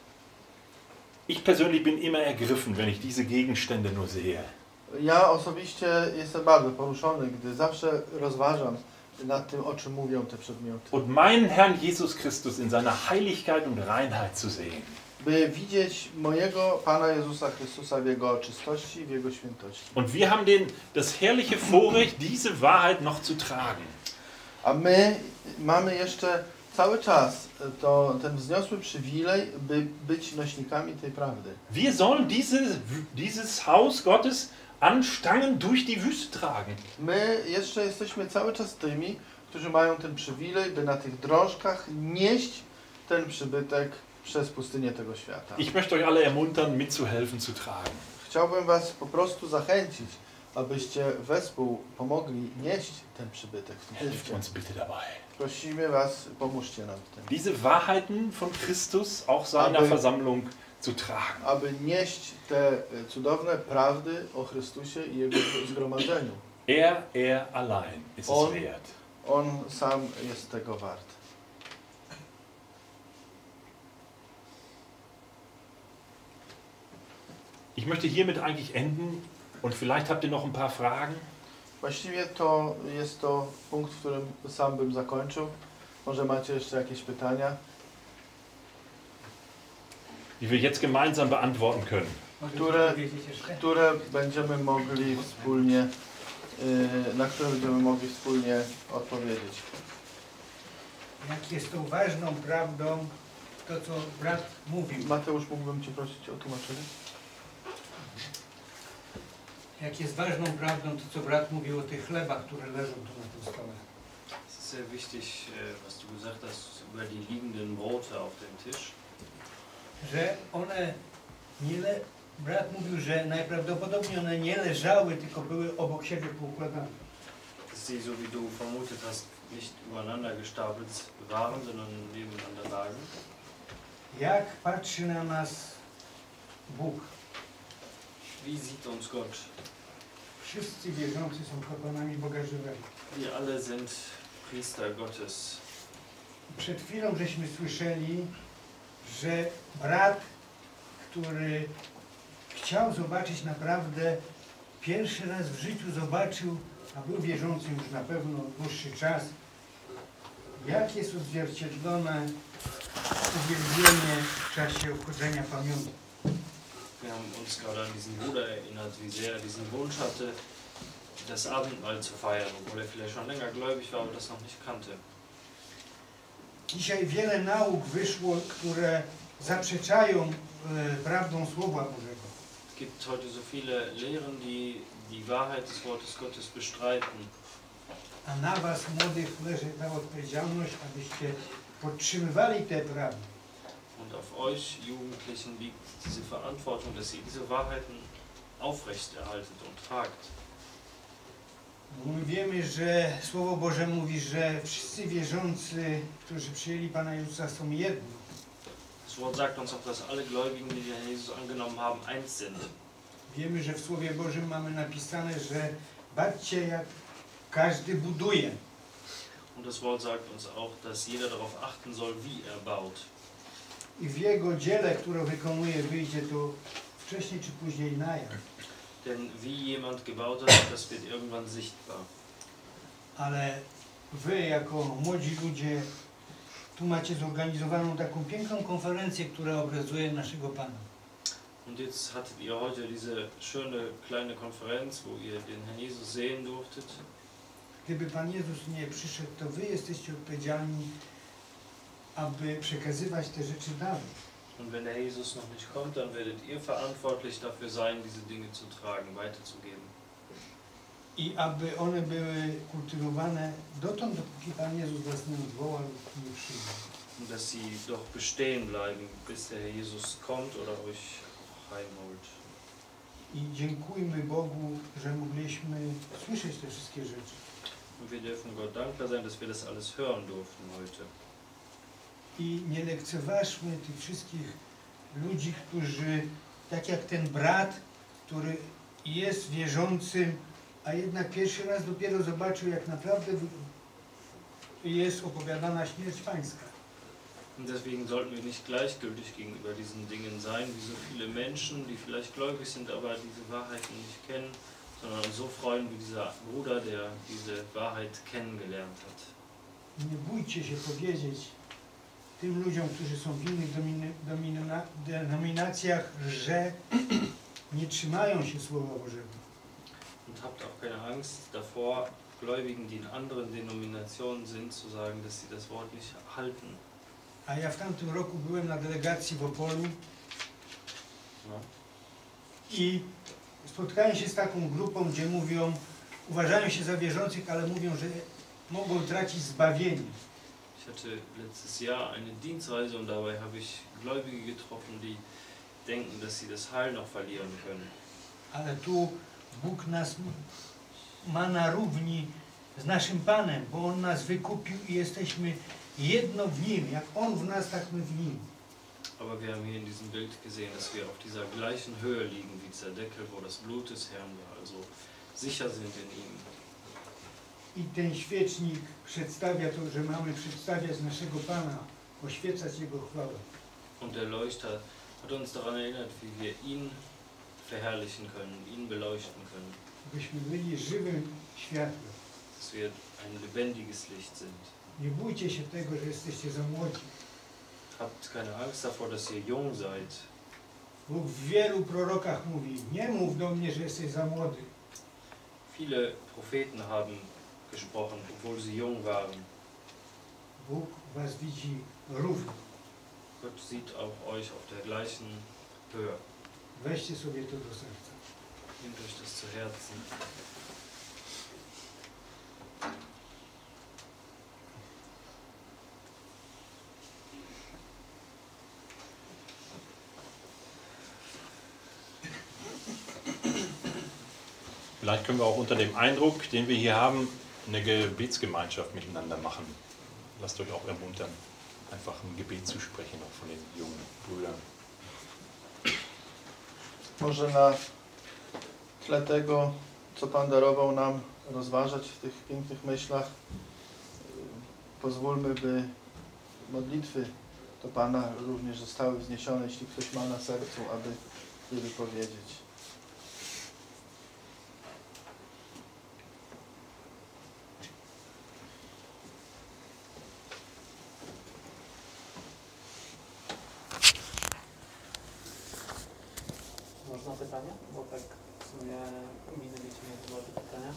Ich persönlich bin immer ergriffen, wenn ich diese Gegenstände nur sehe. Ja osobiście jestem bardzo poruszony, gdy zawsze rozważam nad tym, o czym mówią te przedmioty. Und meinen Herrn Jesus Christus in seiner Heiligkeit und Reinheit zu sehen. By widzieć mojego Pana Jezusa Chrystusa w Jego czystości i w Jego świętości. Und wir haben den, das herrliche Vorrecht, diese Wahrheit noch zu tragen. A my mamy jeszcze cały czas to, ten wzniosły przywilej, by być nośnikami tej prawdy. Wir sollen diese, dieses Haus Gottes an Stangen durch die Wüste tragen. My jeszcze jesteśmy cały czas tymi, którzy mają ten przywilej, by na tych drążkach nieść ten przybytek przez pustynię tego świata. Ich möchte euch alle ermuntern, mitzuhelfen, zu tragen. Chciałbym was po prostu zachęcić, abyście wespół pomogli nieść ten przybytek w tym Helft świecie. uns bitte dabei. Prosimy was, pomóżcie nam w tym. Diese Wahrheiten von Christus auch seiner Aby- Versammlung zu tragen. Aby nieść te cudowne prawdy o Chrystusie i Jego zgromadzeniu. Er, er allein ist es On, wert. on sam jest tego wart. Ich möchte hiermit eigentlich enden und vielleicht habt ihr noch ein paar Fragen. Właściwie to jest to punkt, w którym sam bym zakończył. Może macie jeszcze jakieś pytania? Die wir jetzt gemeinsam beantworten können. Które, które będziemy mogli wspólnie, yy, na które będziemy mogli wspólnie odpowiedzieć. Jak jest tą ważną prawdą to, co brat mówił. Mateusz, mógłbym Cię prosić o tłumaczenie? Jak jest ważną prawdą to, co brat mówił o tych chlebach, które leżą tu na tym stole. Es ist sehr wichtig, was du gesagt hast, über die liegenden Brote auf dem Tisch. Że one nie le... Brat mówił, że najprawdopodobniej one nie leżały, tylko były obok siebie poukładane. Dass sie, so wie du vermutet hast, nicht übereinander gestapelt waren, sondern nebeneinander lagen. Jak patrzy na nas Bóg? Wie sieht uns Gott? Wszyscy wierzący są kapłanami Boga żywego. Wir alle sind Priester Gottes. Przed chwilą żeśmy słyszeli, że brat, który chciał zobaczyć naprawdę, pierwszy raz w życiu zobaczył, a był wierzący już na pewno dłuższy czas, jak jest odzwierciedlone uwielbienie w czasie obchodzenia pamiątki. Wir haben uns gerade an diesen Bruder erinnert, wie sehr er diesen Wunsch hatte, das Abendmahl zu feiern, obwohl er vielleicht schon länger gläubig war, aber das noch nicht kannte. Dzisiaj wiele nauk wyszło, które zaprzeczają e, prawdą Słowa Bożego. Es gibt heute so viele Lehren, die die Wahrheit des Wortes Gottes bestreiten. A na was, młodych, leży ta odpowiedzialność, abyście podtrzymywali te prawdy. Und auf euch Jugendlichen liegt diese Verantwortung, dass ihr diese Wahrheiten aufrechterhaltet und tragt. Bo my wiemy, że Słowo Boże mówi, że wszyscy wierzący, którzy przyjęli Pana Jezusa, są jedni. Das Wort sagt uns auch, dass alle Gläubigen, die den Herrn Jesus angenommen haben, eins sind. Wiemy, że w Słowie Bożym mamy napisane, że baczcie, jak każdy buduje. Und das Wort sagt uns auch, dass jeder darauf achten soll, wie er baut. I w Jego dziele, które wykonuje, wyjdzie to wcześniej czy później na jaw. Denn wie jemand gebaut hat, das wird irgendwann sichtbar. Ale wy, jako młodzi ludzie, tu macie zorganizowaną taką piękną konferencję, która obrazuje naszego Pana. Und jetzt hattet ihr heute diese schöne kleine Konferenz, wo ihr den Herrn Jesus sehen durftet. Gdyby Pan Jezus nie przyszedł, to Wy jesteście odpowiedzialni, aby przekazywać te rzeczy dalej. Und wenn der Herr Jesus noch nicht kommt, dann werdet ihr verantwortlich dafür sein, diese Dinge zu tragen, weiterzugeben. I aby one były kultywowane dotąd, dopóki Pan Jezus Was nie odwoła lub nie przyjdzie. Und dass sie doch bestehen bleiben, bis der Herr Jesus kommt oder euch heimholt. I dziękujmy Bogu, że mogliśmy słyszeć te wszystkie rzeczy. Und wir dürfen Gott dankbar sein, dass wir das alles hören durften heute. I nie lekceważmy tych wszystkich ludzi, którzy, tak jak ten brat, który jest wierzącym, a jednak pierwszy raz dopiero zobaczył, jak naprawdę jest opowiadana śmierć pańska. Und deswegen sollten wir nicht gleichgültig gegenüber diesen Dingen sein, wie so viele Menschen, die vielleicht gläubig sind, aber diese Wahrheiten nicht kennen, sondern uns so freuen wie dieser Bruder, der diese Wahrheit kennengelernt hat. Nie bójcie się powiedzieć tym ludziom, którzy są w innych denominacjach, że nie trzymają się Słowa Bożego. Und habt auch keine Angst davor, Gläubigen, die in anderen Denominationen sind, zu sagen, dass sie das Wort nicht halten. A ja w tamtym roku byłem na delegacji w Opolu No. i spotkałem się z taką grupą, gdzie mówią, uważają się za wierzących, ale mówią, że mogą tracić zbawienie. Ich hatte letztes Jahr eine Dienstreise und dabei habe ich Gläubige getroffen, die denken, dass sie das Heil noch verlieren können. Ale tu Bóg nas ma na równi z naszym Panem, bo On nas wykupił i jesteśmy jedno w Nim. Jak On w nas, tak my w Nim. Aber wir haben hier in diesem Bild gesehen, dass wir auf dieser gleichen Höhe liegen wie dieser Deckel, wo das Blut des Herrn war, also sicher sind in ihm. I ten świecznik przedstawia to, że mamy przedstawiać naszego Pana, oświecać Jego chwałę. Und der Leuchter hat uns daran erinnert, wie wir ihn verherrlichen können, ihn beleuchten können. Byśmy byli żywym światłem. Dass wir ein lebendiges Licht sind. Nie bójcie się tego, że jesteście za młodzi. Habt keine Angst davor, dass ihr jung seid. Bóg w wielu prorokach mówi, nie mów do mnie, że jesteś za młody. Viele Propheten haben gesprochen, obwohl sie jung waren. Bóg was widzi równo. Gott sieht auch euch auf der gleichen Höhe. Weźcie sobie to do serca. Nehmt euch das zu Herzen. Vielleicht können wir auch unter dem Eindruck, den wir hier haben, eine Gebetsgemeinschaft miteinander machen. Lasst euch auch ermuntern, einfach ein Gebet zu sprechen, auch von den jungen Brüdern. Może na tle tego, co Pan darował nam rozważać w tych pięknych myślach, pozwólmy, by modlitwy do Pana również zostały wzniesione, jeśli ktoś ma na sercu, aby je wypowiedzieć. Można pytanie? Bo tak w sumie minęliśmy chyba te pytania.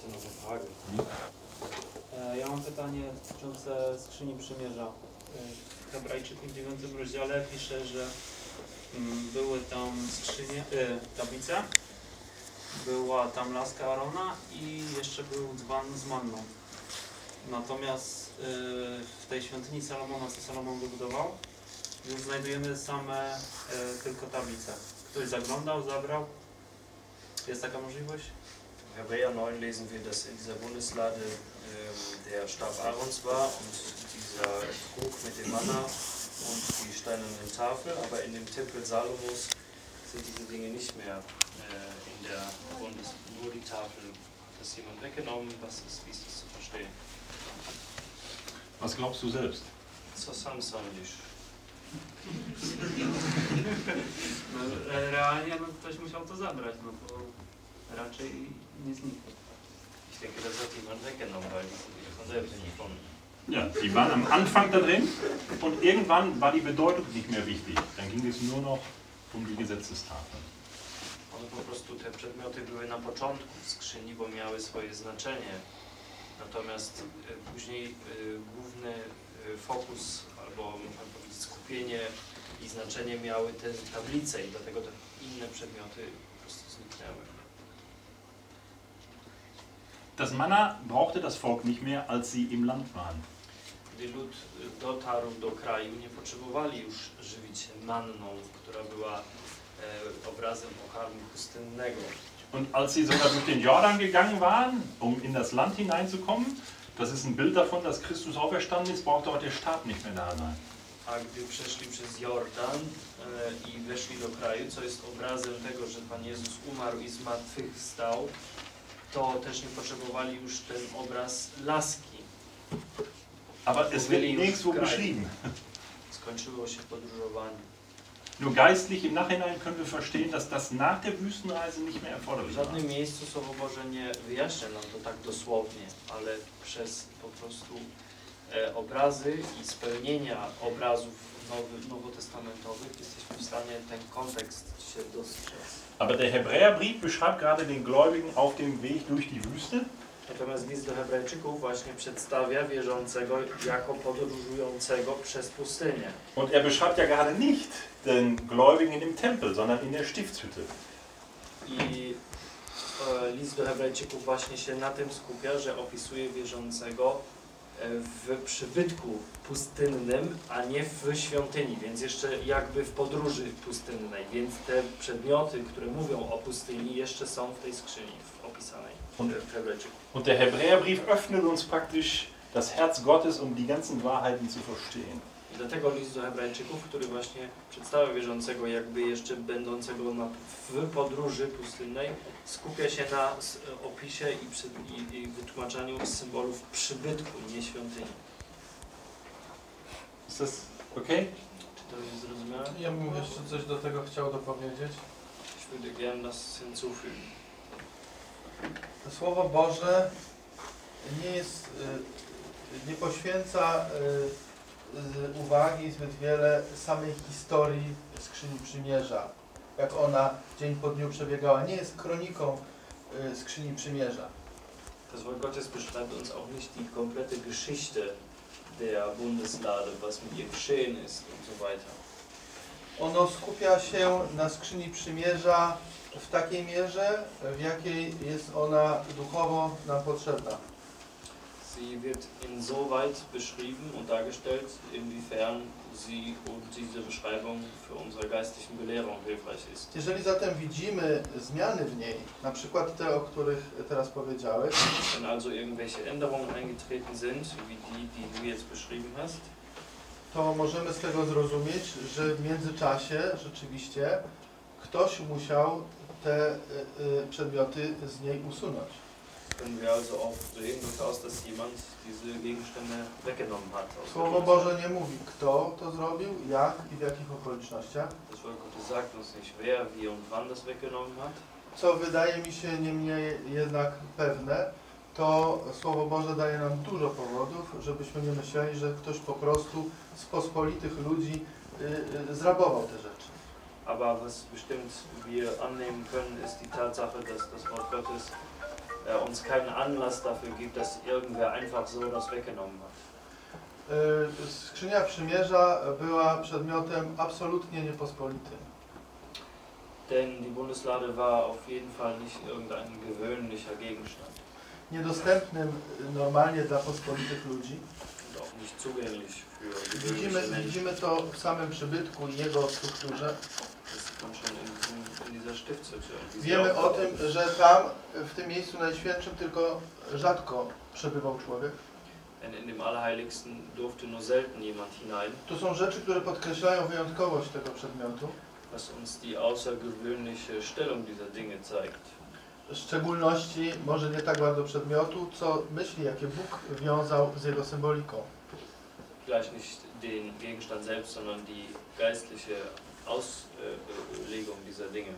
E, Ja mam pytanie dotyczące skrzyni przymierza. E, W Hebrajczyków w dziewiątym rozdziale pisze, że mm, były tam skrzynie, e, tablice, była tam laska Arona i jeszcze był dzban z manną. Natomiast e, w tej świątyni Salomona, co Salomon wybudował, już znajdujemy same e, tylko tablice. Ktoś zaglądał, zabrał? Jest taka możliwość? In Hebräer neun lesen wir, dass in dieser Bundeslade ähm, der Stab Aarons war und dieser Krug mit dem Manna und die steinernen Tafel, aber in dem Tempel Salomos sind diese Dinge nicht mehr äh, in der Bundes, nur die Tafel. Hat das jemand weggenommen? Was ist, wie ist das zu verstehen? Was glaubst du selbst? Co sam sądzisz? No, re- realnie no, ktoś musiał to zabrać, no to raczej nie znikło. Ich denke, das hat jemand weggenommen, weil die sind wieder von selbst gefunden. Ja, die waren am Anfang da drin und irgendwann war die Bedeutung nicht mehr wichtig. Dann ging es nur noch um die Gesetzestafeln. One po prostu te przedmioty były na początku w skrzyni, bo miały swoje znaczenie. Natomiast y, później y, główny y, fokus, albo można powiedzieć skupienie i znaczenie miały te tablice i dlatego te inne przedmioty po prostu zniknęły. Das Manna brauchte das Volk nicht mehr, als sie im Land waren. Gdy lud dotarł do kraju, nie potrzebowali już żywić się manną, która była e, obrazem pokarmu pustynnego. Und als sie sogar durch den Jordan gegangen waren, um in das Land hineinzukommen, das ist ein Bild davon, dass Christus auferstanden ist, brauchte auch der Stab nicht mehr da sein. A gdy przeszli przez Jordan e, i weszli do kraju, co jest obrazem tego, że Pan Jezus umarł i zmartwychwstał, to też nie potrzebowali już ten obraz laski. Aber es wird nirgendwo beschrieben. Skończyło się podróżowanie. Nur geistlich im Nachhinein können wir verstehen, dass das nach der Wüstenreise nicht mehr W erforderlich war. żadnym miejscu Słowo Boże nie wyjaśnia nam to tak dosłownie, ale przez po prostu e, obrazy i spełnienia obrazów nowy, nowotestamentowych jesteśmy w stanie ten kontekst się dostrzec. Aber der Hebräerbrief beschreibt gerade den Gläubigen auf dem Weg durch die Wüste. Natomiast list do Hebrajczyków właśnie przedstawia wierzącego jako podróżującego przez pustynię. Und er beschreibt ja gerade nicht den Gläubigen im Tempel, sondern in der Stiftshütte. I e, list do Hebrajczyków właśnie się na tym skupia, że opisuje wierzącego w przybytku pustynnym, a nie w świątyni, więc jeszcze jakby w podróży pustynnej, więc te przedmioty, które mówią o pustyni, jeszcze są w tej skrzyni opisanej w Hebrajczyku. Und der Hebräerbrief öffnet uns praktisch das Herz Gottes, um die ganzen Wahrheiten zu verstehen. I dlatego list do Hebrajczyków, który właśnie przedstawia wierzącego jakby jeszcze będącego na, w podróży pustynnej, skupia się na opisie i, przy, i, i wytłumaczeniu symbolów przybytku, nie świątyni. Ist das okay? Czy to jest zrozumiałe? Ja bym jeszcze coś do tego chciał dopowiedzieć. Ich würde gerne das hinzufügen. To Słowo Boże nie jest, nie poświęca uwagi zbyt wiele samej historii Skrzyni Przymierza, jak ona dzień po dniu przebiegała. Nie jest kroniką Skrzyni Przymierza. Das Wort Gottes beschreibt uns auch nicht die komplette Geschichte der Bundeslade, was mit ihr geschehen ist und so weiter. Ono skupia się na Skrzyni Przymierza w takiej mierze, w jakiej jest ona duchowo nam potrzebna. Sie wird insoweit beschrieben und dargestellt, inwiefern sie und diese Beschreibung für unsere geistlichen Belehrung hilfreich ist. Jeżeli zatem widzimy zmiany w niej, na przykład te, o których teraz powiedziałeś, Wenn also irgendwelche Änderungen eingetreten sind, wie die, die du jetzt beschrieben hast, to możemy z tego zrozumieć, że w międzyczasie rzeczywiście ktoś musiał te y, y, przedmioty z niej usunąć. können wir also auch sehen daraus, dass jemand diese Gegenstände weggenommen hat. aus der Słowo Boże nie mówi, kto to zrobił, jak i w jakich okolicznościach, Das Wort Gottes sagt uns nicht, wer, wie und wann das weggenommen hat. co wydaje mi się niemniej jednak pewne, to Słowo Boże daje nam dużo powodów, żebyśmy nie myśleli, że ktoś po prostu z pospolitych ludzi y, y, zrabował te rzeczy. Aber was bestimmt wir annehmen können, ist die Tatsache, dass das Wort Gottes äh, uns keinen Anlass dafür gibt, dass irgendwer einfach so das weggenommen hat. Y, Skrzynia Przymierza była przedmiotem absolutnie niepospolitym. Denn die Bundeslade war auf jeden Fall nicht irgendein gewöhnlicher Gegenstand. Niedostępnym normalnie dla pospolitych ludzi. Und auch nicht zugänglich für Widzimy, gewöhnliche Menschen. widzimy to w samym przybytku i jego strukturze. Das sieht man schon in, in, in dieser Stiftshütte. wie sie Wiemy o aufgebaut tym, ist. że tam, w tym miejscu najświętszym, tylko rzadko przebywał człowiek. Denn in dem Allerheiligsten durfte nur selten jemand hinein, To są rzeczy, które podkreślają wyjątkowość tego przedmiotu. was uns die außergewöhnliche Stellung dieser Dinge zeigt. W szczególności, może nie tak bardzo przedmiotu, co myśli, jakie Bóg wiązał z jego symboliką. Vielleicht nicht den Gegenstand selbst, sondern die geistliche Auslegung dieser Dinge.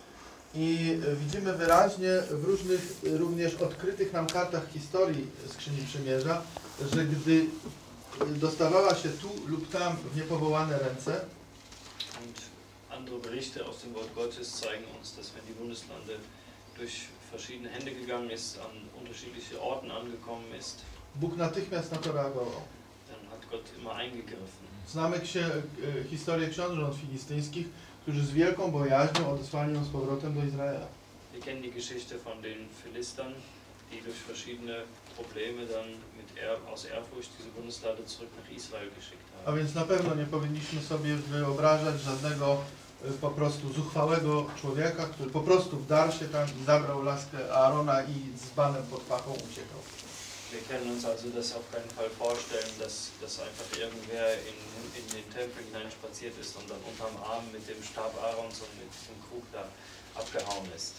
I widzimy wyraźnie w różnych, również odkrytych nam kartach historii Skrzyni Przymierza, że gdy dostawała się tu lub tam w niepowołane ręce, Und andere Berichte aus dem Wort Gottes zeigen uns, dass wenn die Bundeslande durch verschiedene Hände gegangen ist, an unterschiedliche Orten angekommen ist, Bóg natychmiast na to reagował. dann hat Gott immer eingegriffen. Znamy księ, e, historię książąt filistyńskich, którzy z wielką bojaźnią odesłali ją z powrotem do Izraela. Wir kennen die Geschichte von den Philistern, die durch verschiedene Probleme dann mit er aus Ehrfurcht diese Bundeslade zurück nach Israel geschickt A haben. więc na pewno nie powinniśmy sobie wyobrażać żadnego e, po prostu zuchwałego człowieka, który po prostu wdarł się tam i zabrał laskę Aarona i z banem pod pachą uciekał. Wir können uns also das auf keinen Fall vorstellen, dass, dass einfach irgendwer in, in den Tempel hineinspaziert ist und dann unterm Arm mit dem Stab Aarons und mit dem Krug da abgehauen ist.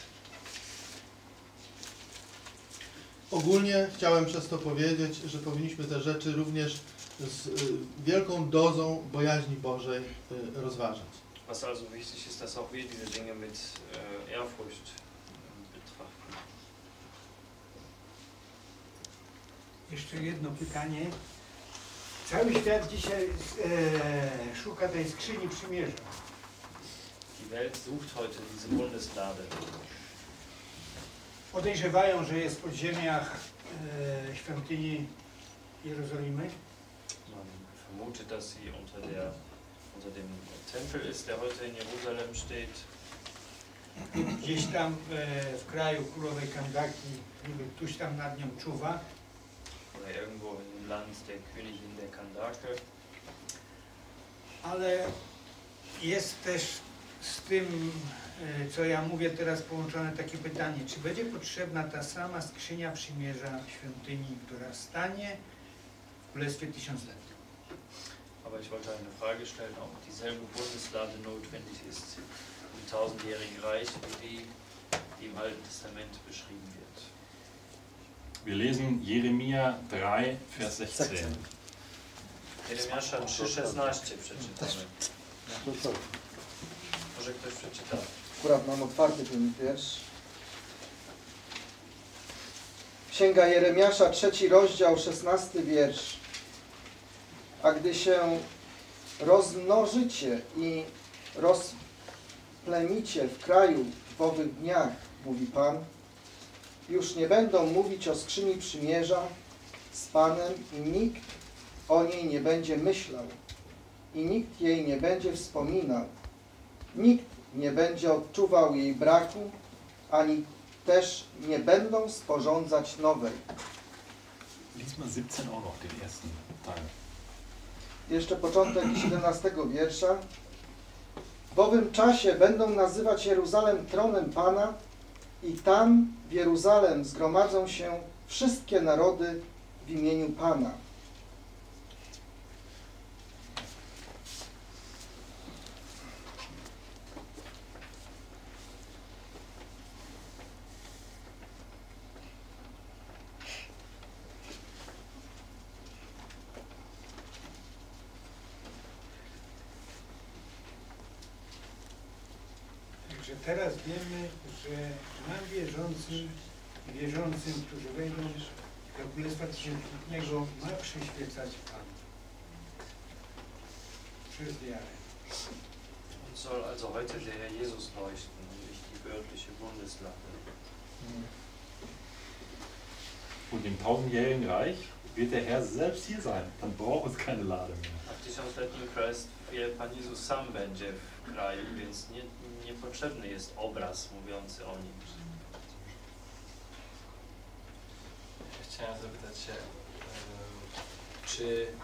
Ogólnie chciałem przez to powiedzieć, że powinniśmy te rzeczy również z y, wielką dozą bojaźni Bożej y, rozważać. Was also wichtig ist, dass auch wir diese Dinge mit äh, Ehrfurcht äh, betrachten. Jeszcze jedno pytanie. Cały świat dzisiaj e, szuka tej skrzyni przymierza. Die Welt sucht heute diese Bundeslade. Podejrzewają, że jest w podziemiach e, świątyni Jerozolimy. Man vermutet, dass sie unter, der, unter dem Tempel ist, der heute in Jerusalem steht. Gdzieś tam e, w kraju królowej Kandaki, niby ktoś tam nad nią czuwa. Oder irgendwo in dem Land der Königin der Kandake. Ale jest też z tym, e, co ja mówię teraz, połączone takie pytanie, czy będzie potrzebna ta sama skrzynia przymierza w świątyni, która stanie w Królestwie Tysiącletnim? Aber ich wollte eine Frage stellen, ob dieselbe Bundeslade notwendig ist im tausendjährigen Reich wie die, die im Alten Testament beschrieben wird. Wir lesen Jeremia drei, Vers sechzehn. Jeremiasza trzy szesnaście przeczytamy. Może ktoś przeczyta? Akurat mam otwarty ten wiersz. Księga Jeremiasza, trzeci rozdział, szesnasty wiersz. A gdy się rozmnożycie i rozplemicie w kraju w owych dniach, mówi Pan, już nie będą mówić o skrzyni przymierza z Panem i nikt o niej nie będzie myślał i nikt jej nie będzie wspominał. Nikt nie będzie odczuwał jej braku, ani też nie będą sporządzać nowej. Lies mal siebzehn auch noch, den ersten Teil. Jeszcze początek siedemnastego wiersza. W owym czasie będą nazywać Jeruzalem tronem Pana i tam w Jeruzalem zgromadzą się wszystkie narody w imieniu Pana. Także teraz wiemy, że nam wierzącym, wierzącym, którzy wejdą do Królestwa Tysiącletniego, ma przyświecać Pan przez wiarę. Uns soll also heute der Herr Jesus leuchten und nicht die göttliche Bundeslade. Und im tausendjährigen Reich wird der Herr selbst hier sein. Dann braucht uns keine Lade mehr. A w tysiącletnim królestwie Pan Jezus sam będzie w kraju, więc nie, niepotrzebny jest obraz mówiący o nim. Chciałem zapytać się, czy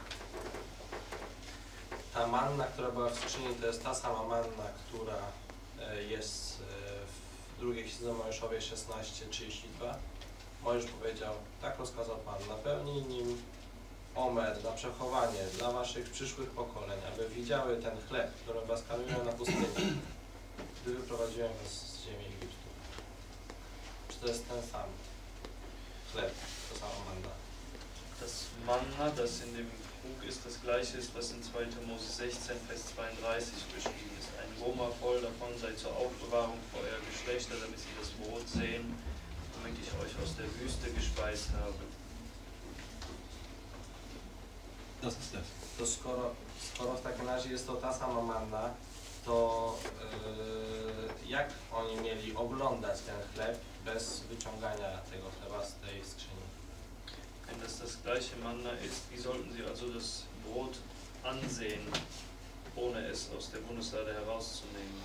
ta manna, która była w skrzyni, to jest ta sama manna, która jest w drugiej Księdze Mojżeszowej szesnaście trzydzieści dwa? Mojżesz powiedział, tak rozkazał Pan, napełnij nim omer na przechowanie dla waszych przyszłych pokoleń, aby widziały ten chleb, który was karmiłem na pustyni, gdy wyprowadziłem was z ziemi Egiptu. Czy to jest ten sam chleb, to sama manna? Das Manna, das in dem Krug ist, das gleiche ist, was in zweiter Mose sechzehn, Vers zweiunddreißig beschrieben ist. Ein Gomer voll davon sei zur Aufbewahrung vor euer Geschlechter, damit sie das Brot sehen, damit ich euch aus der Wüste gespeist habe. Das ist das. To skoro, skoro w takim razie jest to ta sama manna, to jak oni mieli oglądać ten chleb bez wyciągania tego chleba z tej skrzyni? Wenn das das gleiche Manna ist, wie sollten sie also das Brot ansehen, ohne es aus der Bundeslade herauszunehmen?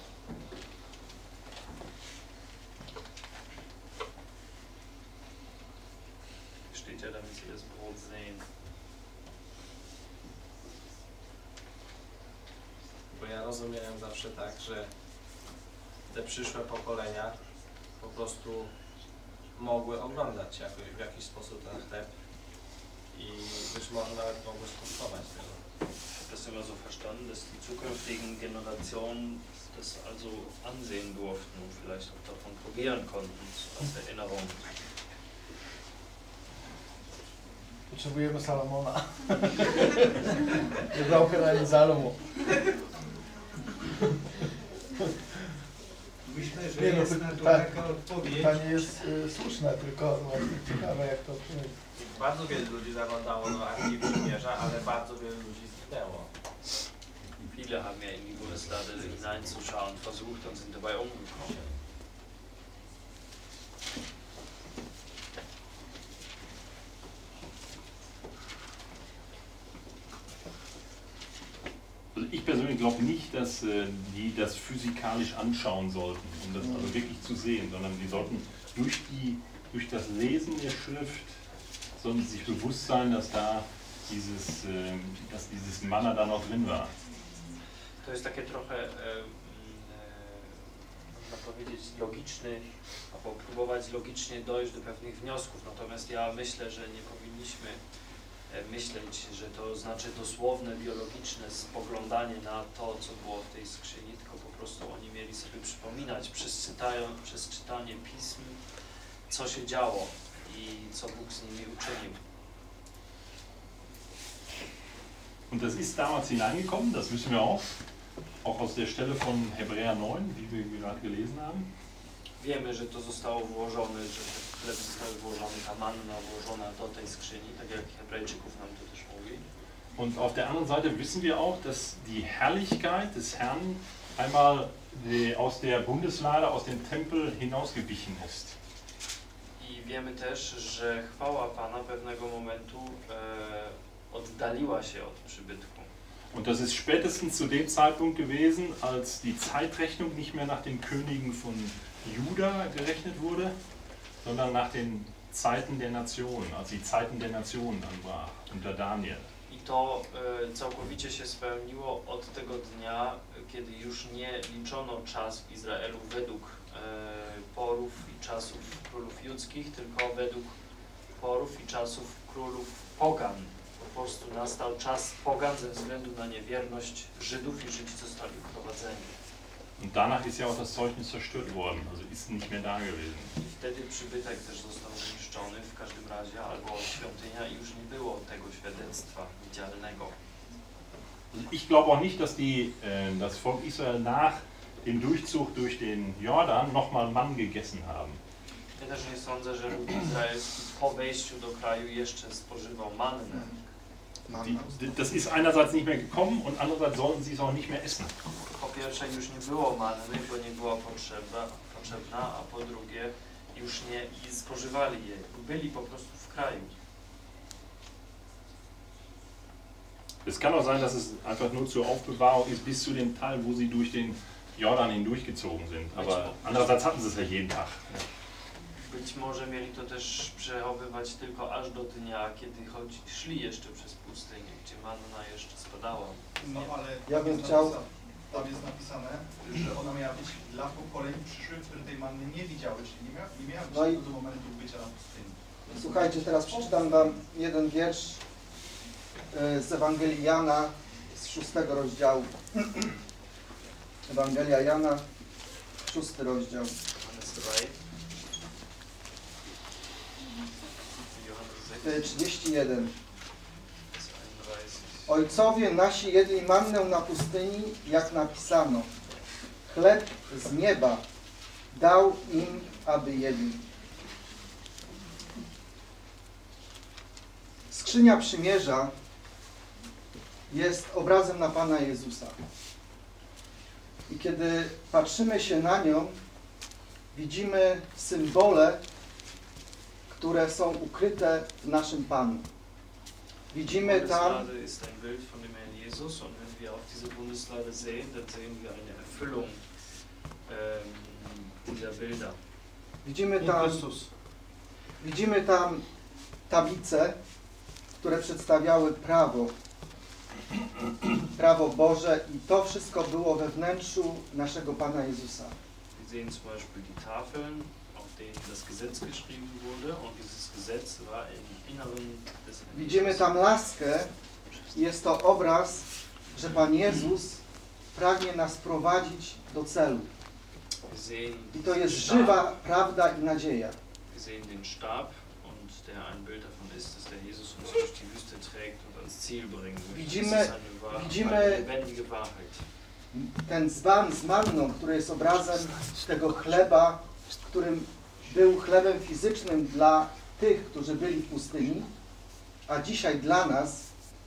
Steht ja, damit sie das Brot sehen. Bo ja rozumiałem zawsze tak, że te przyszłe pokolenia po prostu mogły oglądać jakoś, w jakiś sposób ten chleb i być może nawet mogły skosztować tego. Ich habe das immer so verstanden, dass die zukünftigen Generationen das also ansehen durften und vielleicht auch davon probieren konnten, als Erinnerung. Potrzebujemy Salomona. Nie brauchen Salomo. Myślę, że Nie, no, jest py- na to tak, taka odpowiedź. Pytanie jest y, słuszne, tylko właśnie ciekawe jak to odpowiedzieć. Bardzo wielu ludzi zaglądało do Arki Przymierza, ale bardzo wielu ludzi zginęło. Viele haben ja in die Bundeslade hineinzuschauen versucht und sind dabei umgekommen. Also ich persönlich glaube nicht, dass äh, die das physikalisch anschauen sollten, um das also wirklich zu sehen, sondern die sollten durch, die, durch das Lesen der Schrift, sollten sie sich bewusst sein, dass da dieses, äh, dass dieses Manna da noch drin war. To jest takie trochę, e, e, można powiedzieć, logiczny, albo próbować logicznie dojść do pewnych wniosków. Natomiast ja myślę, że nie powinniśmy e, myśleć, że to znaczy dosłowne, biologiczne spoglądanie na to, co było w tej skrzyni, tylko po prostu oni mieli sobie przypominać przez, czytają, przez czytanie pism, co się działo i co Bóg z nimi uczynił. Und das ist damals hineingekommen, das wissen wir auch, auch aus der Stelle von Hebräer neun, die wir gerade gelesen haben. Wiemy, że to zostało włożone, że te chleby zostały włożone, ta manna włożona do tej skrzyni, tak jak Hebrajczyków nam to też mówi. Und auf der anderen Seite wissen wir auch, dass die Herrlichkeit des Herrn einmal die, aus der Bundeslade, aus dem Tempel hinausgewichen ist. I wiemy też, że chwała Pana pewnego momentu e, oddaliła się od przybytku. Und das ist spätestens zu dem Zeitpunkt gewesen, als die Zeitrechnung nicht mehr nach den Königen von Juda gerechnet wurde, sondern nach den Zeiten der Nationen, als die Zeiten der Nationen anbrach, unter Daniel. I to e, całkowicie się spełniło od tego dnia, kiedy już nie liczono czas w Izraelu według e, porów i czasów królów judzkich, tylko według porów i czasów królów pogan. Po prostu nastał czas pogan ze względu na niewierność Żydów i Żydzi zostali uprowadzeni. Und danach ist ja auch das Zeugnis zerstört worden, also ist nicht mehr da gewesen. I wtedy przybytek też został zniszczony w każdym razie, albo świątynia i już nie było tego świadectwa widzialnego. Also ich glaube auch nicht, dass die, äh, das Volk Israel nach dem Durchzug durch den Jordan nochmal Mann gegessen haben. Ja też nie sądzę, że lud izraelski po wejściu do kraju jeszcze spożywał mannę. Die, das ist einerseits nicht mehr gekommen und andererseits sollten sie es auch nicht mehr essen. Po pierwsze już nie było manny, bo nie była potrzebna, potrzebna, a po drugie już nie i spożywali jej. Byli po prostu w kraju. Es kann auch sein, dass es einfach nur zur Aufbewahrung ist bis zu dem Teil, wo sie durch den Jordan hindurchgezogen sind. Aber andererseits hatten sie es ja jeden Tag. Być może mieli to też przechowywać tylko aż do dnia, kiedy chodzi, szli jeszcze przez pustynię, gdzie manna jeszcze spadała. No ale Ja bym jest chciał- napisa- tam jest napisane, że ona miała być dla pokoleń przyszłych, które tej manny nie widziały, czyli nie miała, nie miała być No i- do momentu bycia na pustyni. Słuchajcie, teraz przeczytam wam jeden wiersz y, z Ewangelii Jana z szóstego rozdziału. Ewangelia Jana, szósty rozdział. Johannes drei. Johannes y, sechs, trzydzieści jeden. einunddreißig. Ojcowie nasi jedli mannę na pustyni, jak napisano. Chleb z nieba dał im, aby jedli. Skrzynia przymierza jest obrazem na Pana Jezusa. I kiedy patrzymy się na nią, widzimy symbole, które są ukryte w naszym Panu. Widzimy tam... Bundeslade ist ein Bild von dem Herrn Jesus und wenn wir auf diese Bundeslade sehen, dann sehen wir eine Erfüllung ähm, dieser Bilder. Widzimy tam, widzimy tam tablice, które przedstawiały prawo, prawo Boże i to wszystko było we wnętrzu naszego Pana Jezusa. Wir sehen zum Beispiel die Tafeln, auf denen das Gesetz geschrieben wurde und dieses Gesetz war im Inneren des Herrn Widzimy Jesus. tam laskę. Jest to obraz, że Pan Jezus pragnie nas prowadzić do celu. Wir sehen I to jest Stab. żywa prawda i nadzieja. Wir sehen den Stab und der ein Bild davon ist, dass der Jesus uns durch die Wüste trägt und ans Ziel bringen möchte. Widzimy, Das ist eine, Wahrheit, widzimy eine lebendige Wahrheit. ten dzban z manną, który jest obrazem tego chleba, którym był chlebem fizycznym dla tych, którzy byli w pustyni, a dzisiaj dla nas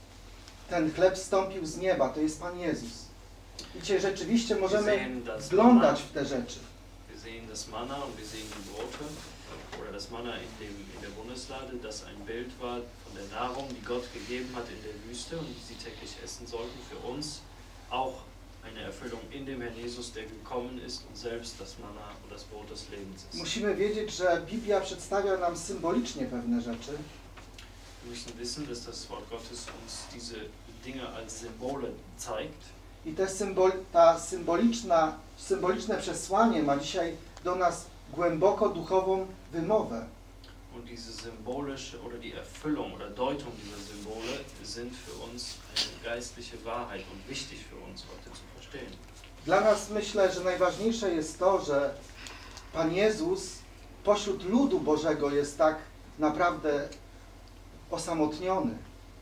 ten chleb stąpił z nieba, to jest Pan Jezus. I dzisiaj rzeczywiście możemy wglądać w te rzeczy. Wir sehen das Manna und wir sehen die Brote oder das Manna in, dem, in der Bundeslade, das ein Bild war von der Nahrung, die Gott gegeben hat in der Wüste und die sie täglich essen sollten. Für uns auch eine Erfüllung in dem Herrn Jesus, der gekommen ist und selbst das Manna und das Brot des Lebens ist. Musimy wiedzieć, że Biblia przedstawia nam symbolicznie pewne rzeczy. Wir müssen wissen, dass das Wort Gottes uns diese Dinge als Symbole zeigt. I te symbol, ta symboliczna, symboliczne przesłanie ma dzisiaj do nas głęboko duchową wymowę. Und diese symbolische oder die Erfüllung oder Deutung dieser Symbole sind für uns eine geistliche Wahrheit und wichtig für uns heute zu verstehen. Dla nas myślę, że najważniejsze jest to, że Pan Jezus pośród ludu Bożego jest tak naprawdę osamotniony.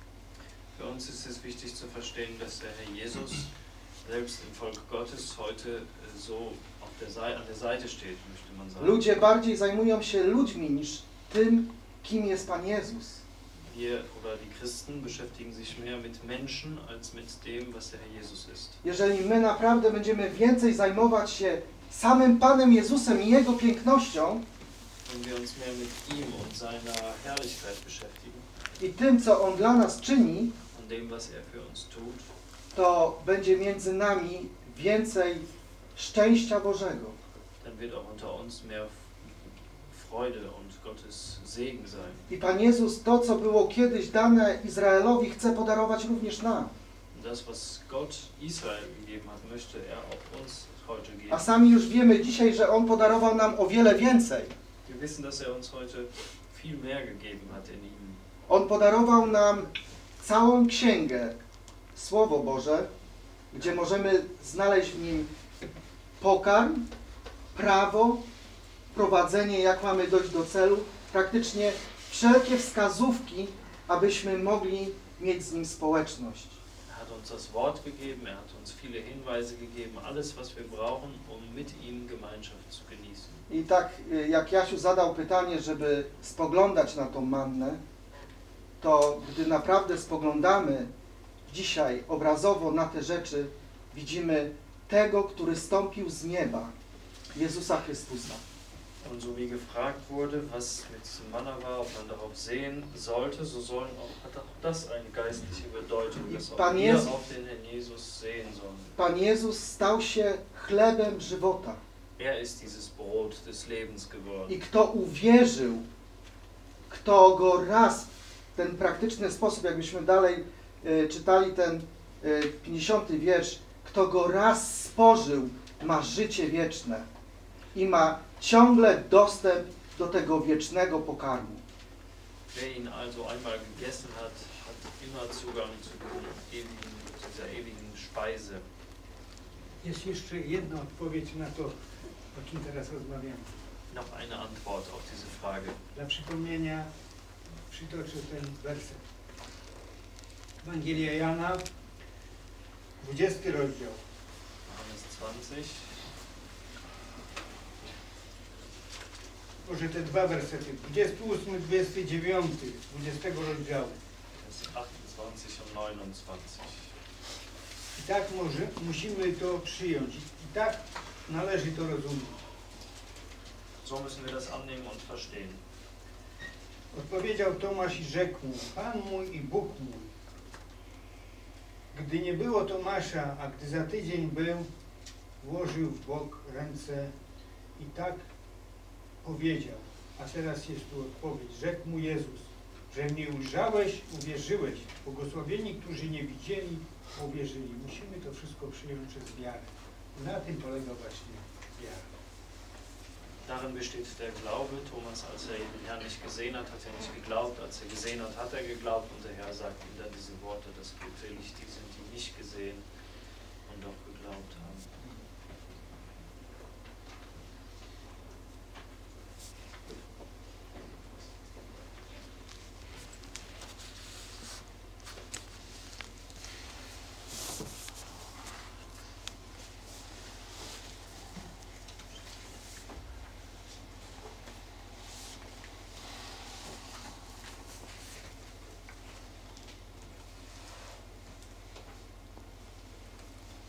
Für uns ist es wichtig zu verstehen, dass der Herr Jesus selbst im Volk Gottes heute so auf der Seite, an der Seite steht, möchte man sagen. Ludzie bardziej zajmują się ludźmi niż tym, kim jest Pan Jezus. Wir oder die Christen beschäftigen sich mehr mit Menschen als mit dem, was der Herr Jesus ist. Jeżeli my naprawdę będziemy więcej zajmować się samym Panem Jezusem i Jego pięknością Wenn wir uns mehr mit ihm und seiner Herrlichkeit beschäftigen i tym, co On dla nas czyni, und dem, was er für uns tut, to będzie między nami więcej szczęścia Bożego. dann wird auch unter uns mehr Freude und Gottes Segen sein. I Pan Jezus to, co było kiedyś dane Izraelowi, chce podarować również nam. Und das, was Gott Israel gegeben hat, möchte er auch uns heute geben. A sami już wiemy dzisiaj, że On podarował nam o wiele więcej. Wir wissen, dass er uns heute viel mehr gegeben hat in ihm. On podarował nam całą księgę, Słowo Boże, gdzie możemy znaleźć w nim pokarm, prawo, prowadzenie, jak mamy dojść do celu, praktycznie wszelkie wskazówki, abyśmy mogli mieć z Nim społeczność. Er hat uns das Wort gegeben, er hat uns viele Hinweise gegeben, alles, was wir brauchen, um mit ihm Gemeinschaft zu genießen. I tak jak Jasiu zadał pytanie, żeby spoglądać na tą mannę, to gdy naprawdę spoglądamy dzisiaj obrazowo na te rzeczy, widzimy tego, który stąpił z nieba, Jezusa Chrystusa. Und so wie gefragt wurde, was mit diesem Manna war, ob man darauf sehen sollte, so sollen auch, hat auch das eine geistliche Bedeutung, dass auch Pan wir Jezus- auf den Herrn Jesus sehen sollen. Pan Jezus stał się chlebem żywota. Er ist dieses Brot des Lebens geworden. I kto uwierzył, kto go raz w ten praktyczny sposób, jakbyśmy dalej y, czytali ten y, pięćdziesiąty wiersz, kto go raz spożył, ma życie wieczne i ma ciągle dostęp do tego wiecznego pokarmu. Wer ihn also einmal gegessen hat, hat immer Zugang zu diesem ewigen, zu dieser ewigen Speise. Jest jeszcze jedna odpowiedź na to, o czym teraz rozmawiamy. Noch eine Antwort auf diese Frage. Dla przypomnienia przytoczę ten werset. Ewangelia Jana, dwudziesty rozdział. Johannes zwanzig. Może te dwa wersety, dwudziesty ósmy, dwudziesty dziewiąty, dwudziestego rozdziału. Vers achtundzwanzig und neunundzwanzig. I tak może, musimy to przyjąć. I tak należy to rozumieć. So müssen wir das annehmen und verstehen. Odpowiedział Tomasz i rzekł mu, Pan mój i Bóg mój. Gdy nie było Tomasza, a gdy za tydzień był, włożył w bok ręce i tak powiedział. A teraz jest tu odpowiedź. Rzekł mu Jezus, że mnie ujrzałeś, uwierzyłeś. Błogosławieni, którzy nie widzieli, uwierzyli. Musimy to wszystko przyjąć przez wiarę. Na tym polega właśnie wiara. Darin besteht der Glaube. Thomas, als er den Herrn nicht gesehen hat, hat er nicht geglaubt. Als er gesehen hat, hat er geglaubt. Und der Herr sagt ihm dann diese Worte, dass glückselig die sind, die nicht gesehen und doch geglaubt haben.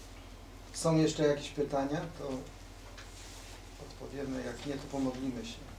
Są jeszcze jakieś pytania? To odpowiemy, jak nie, to pomodlimy się.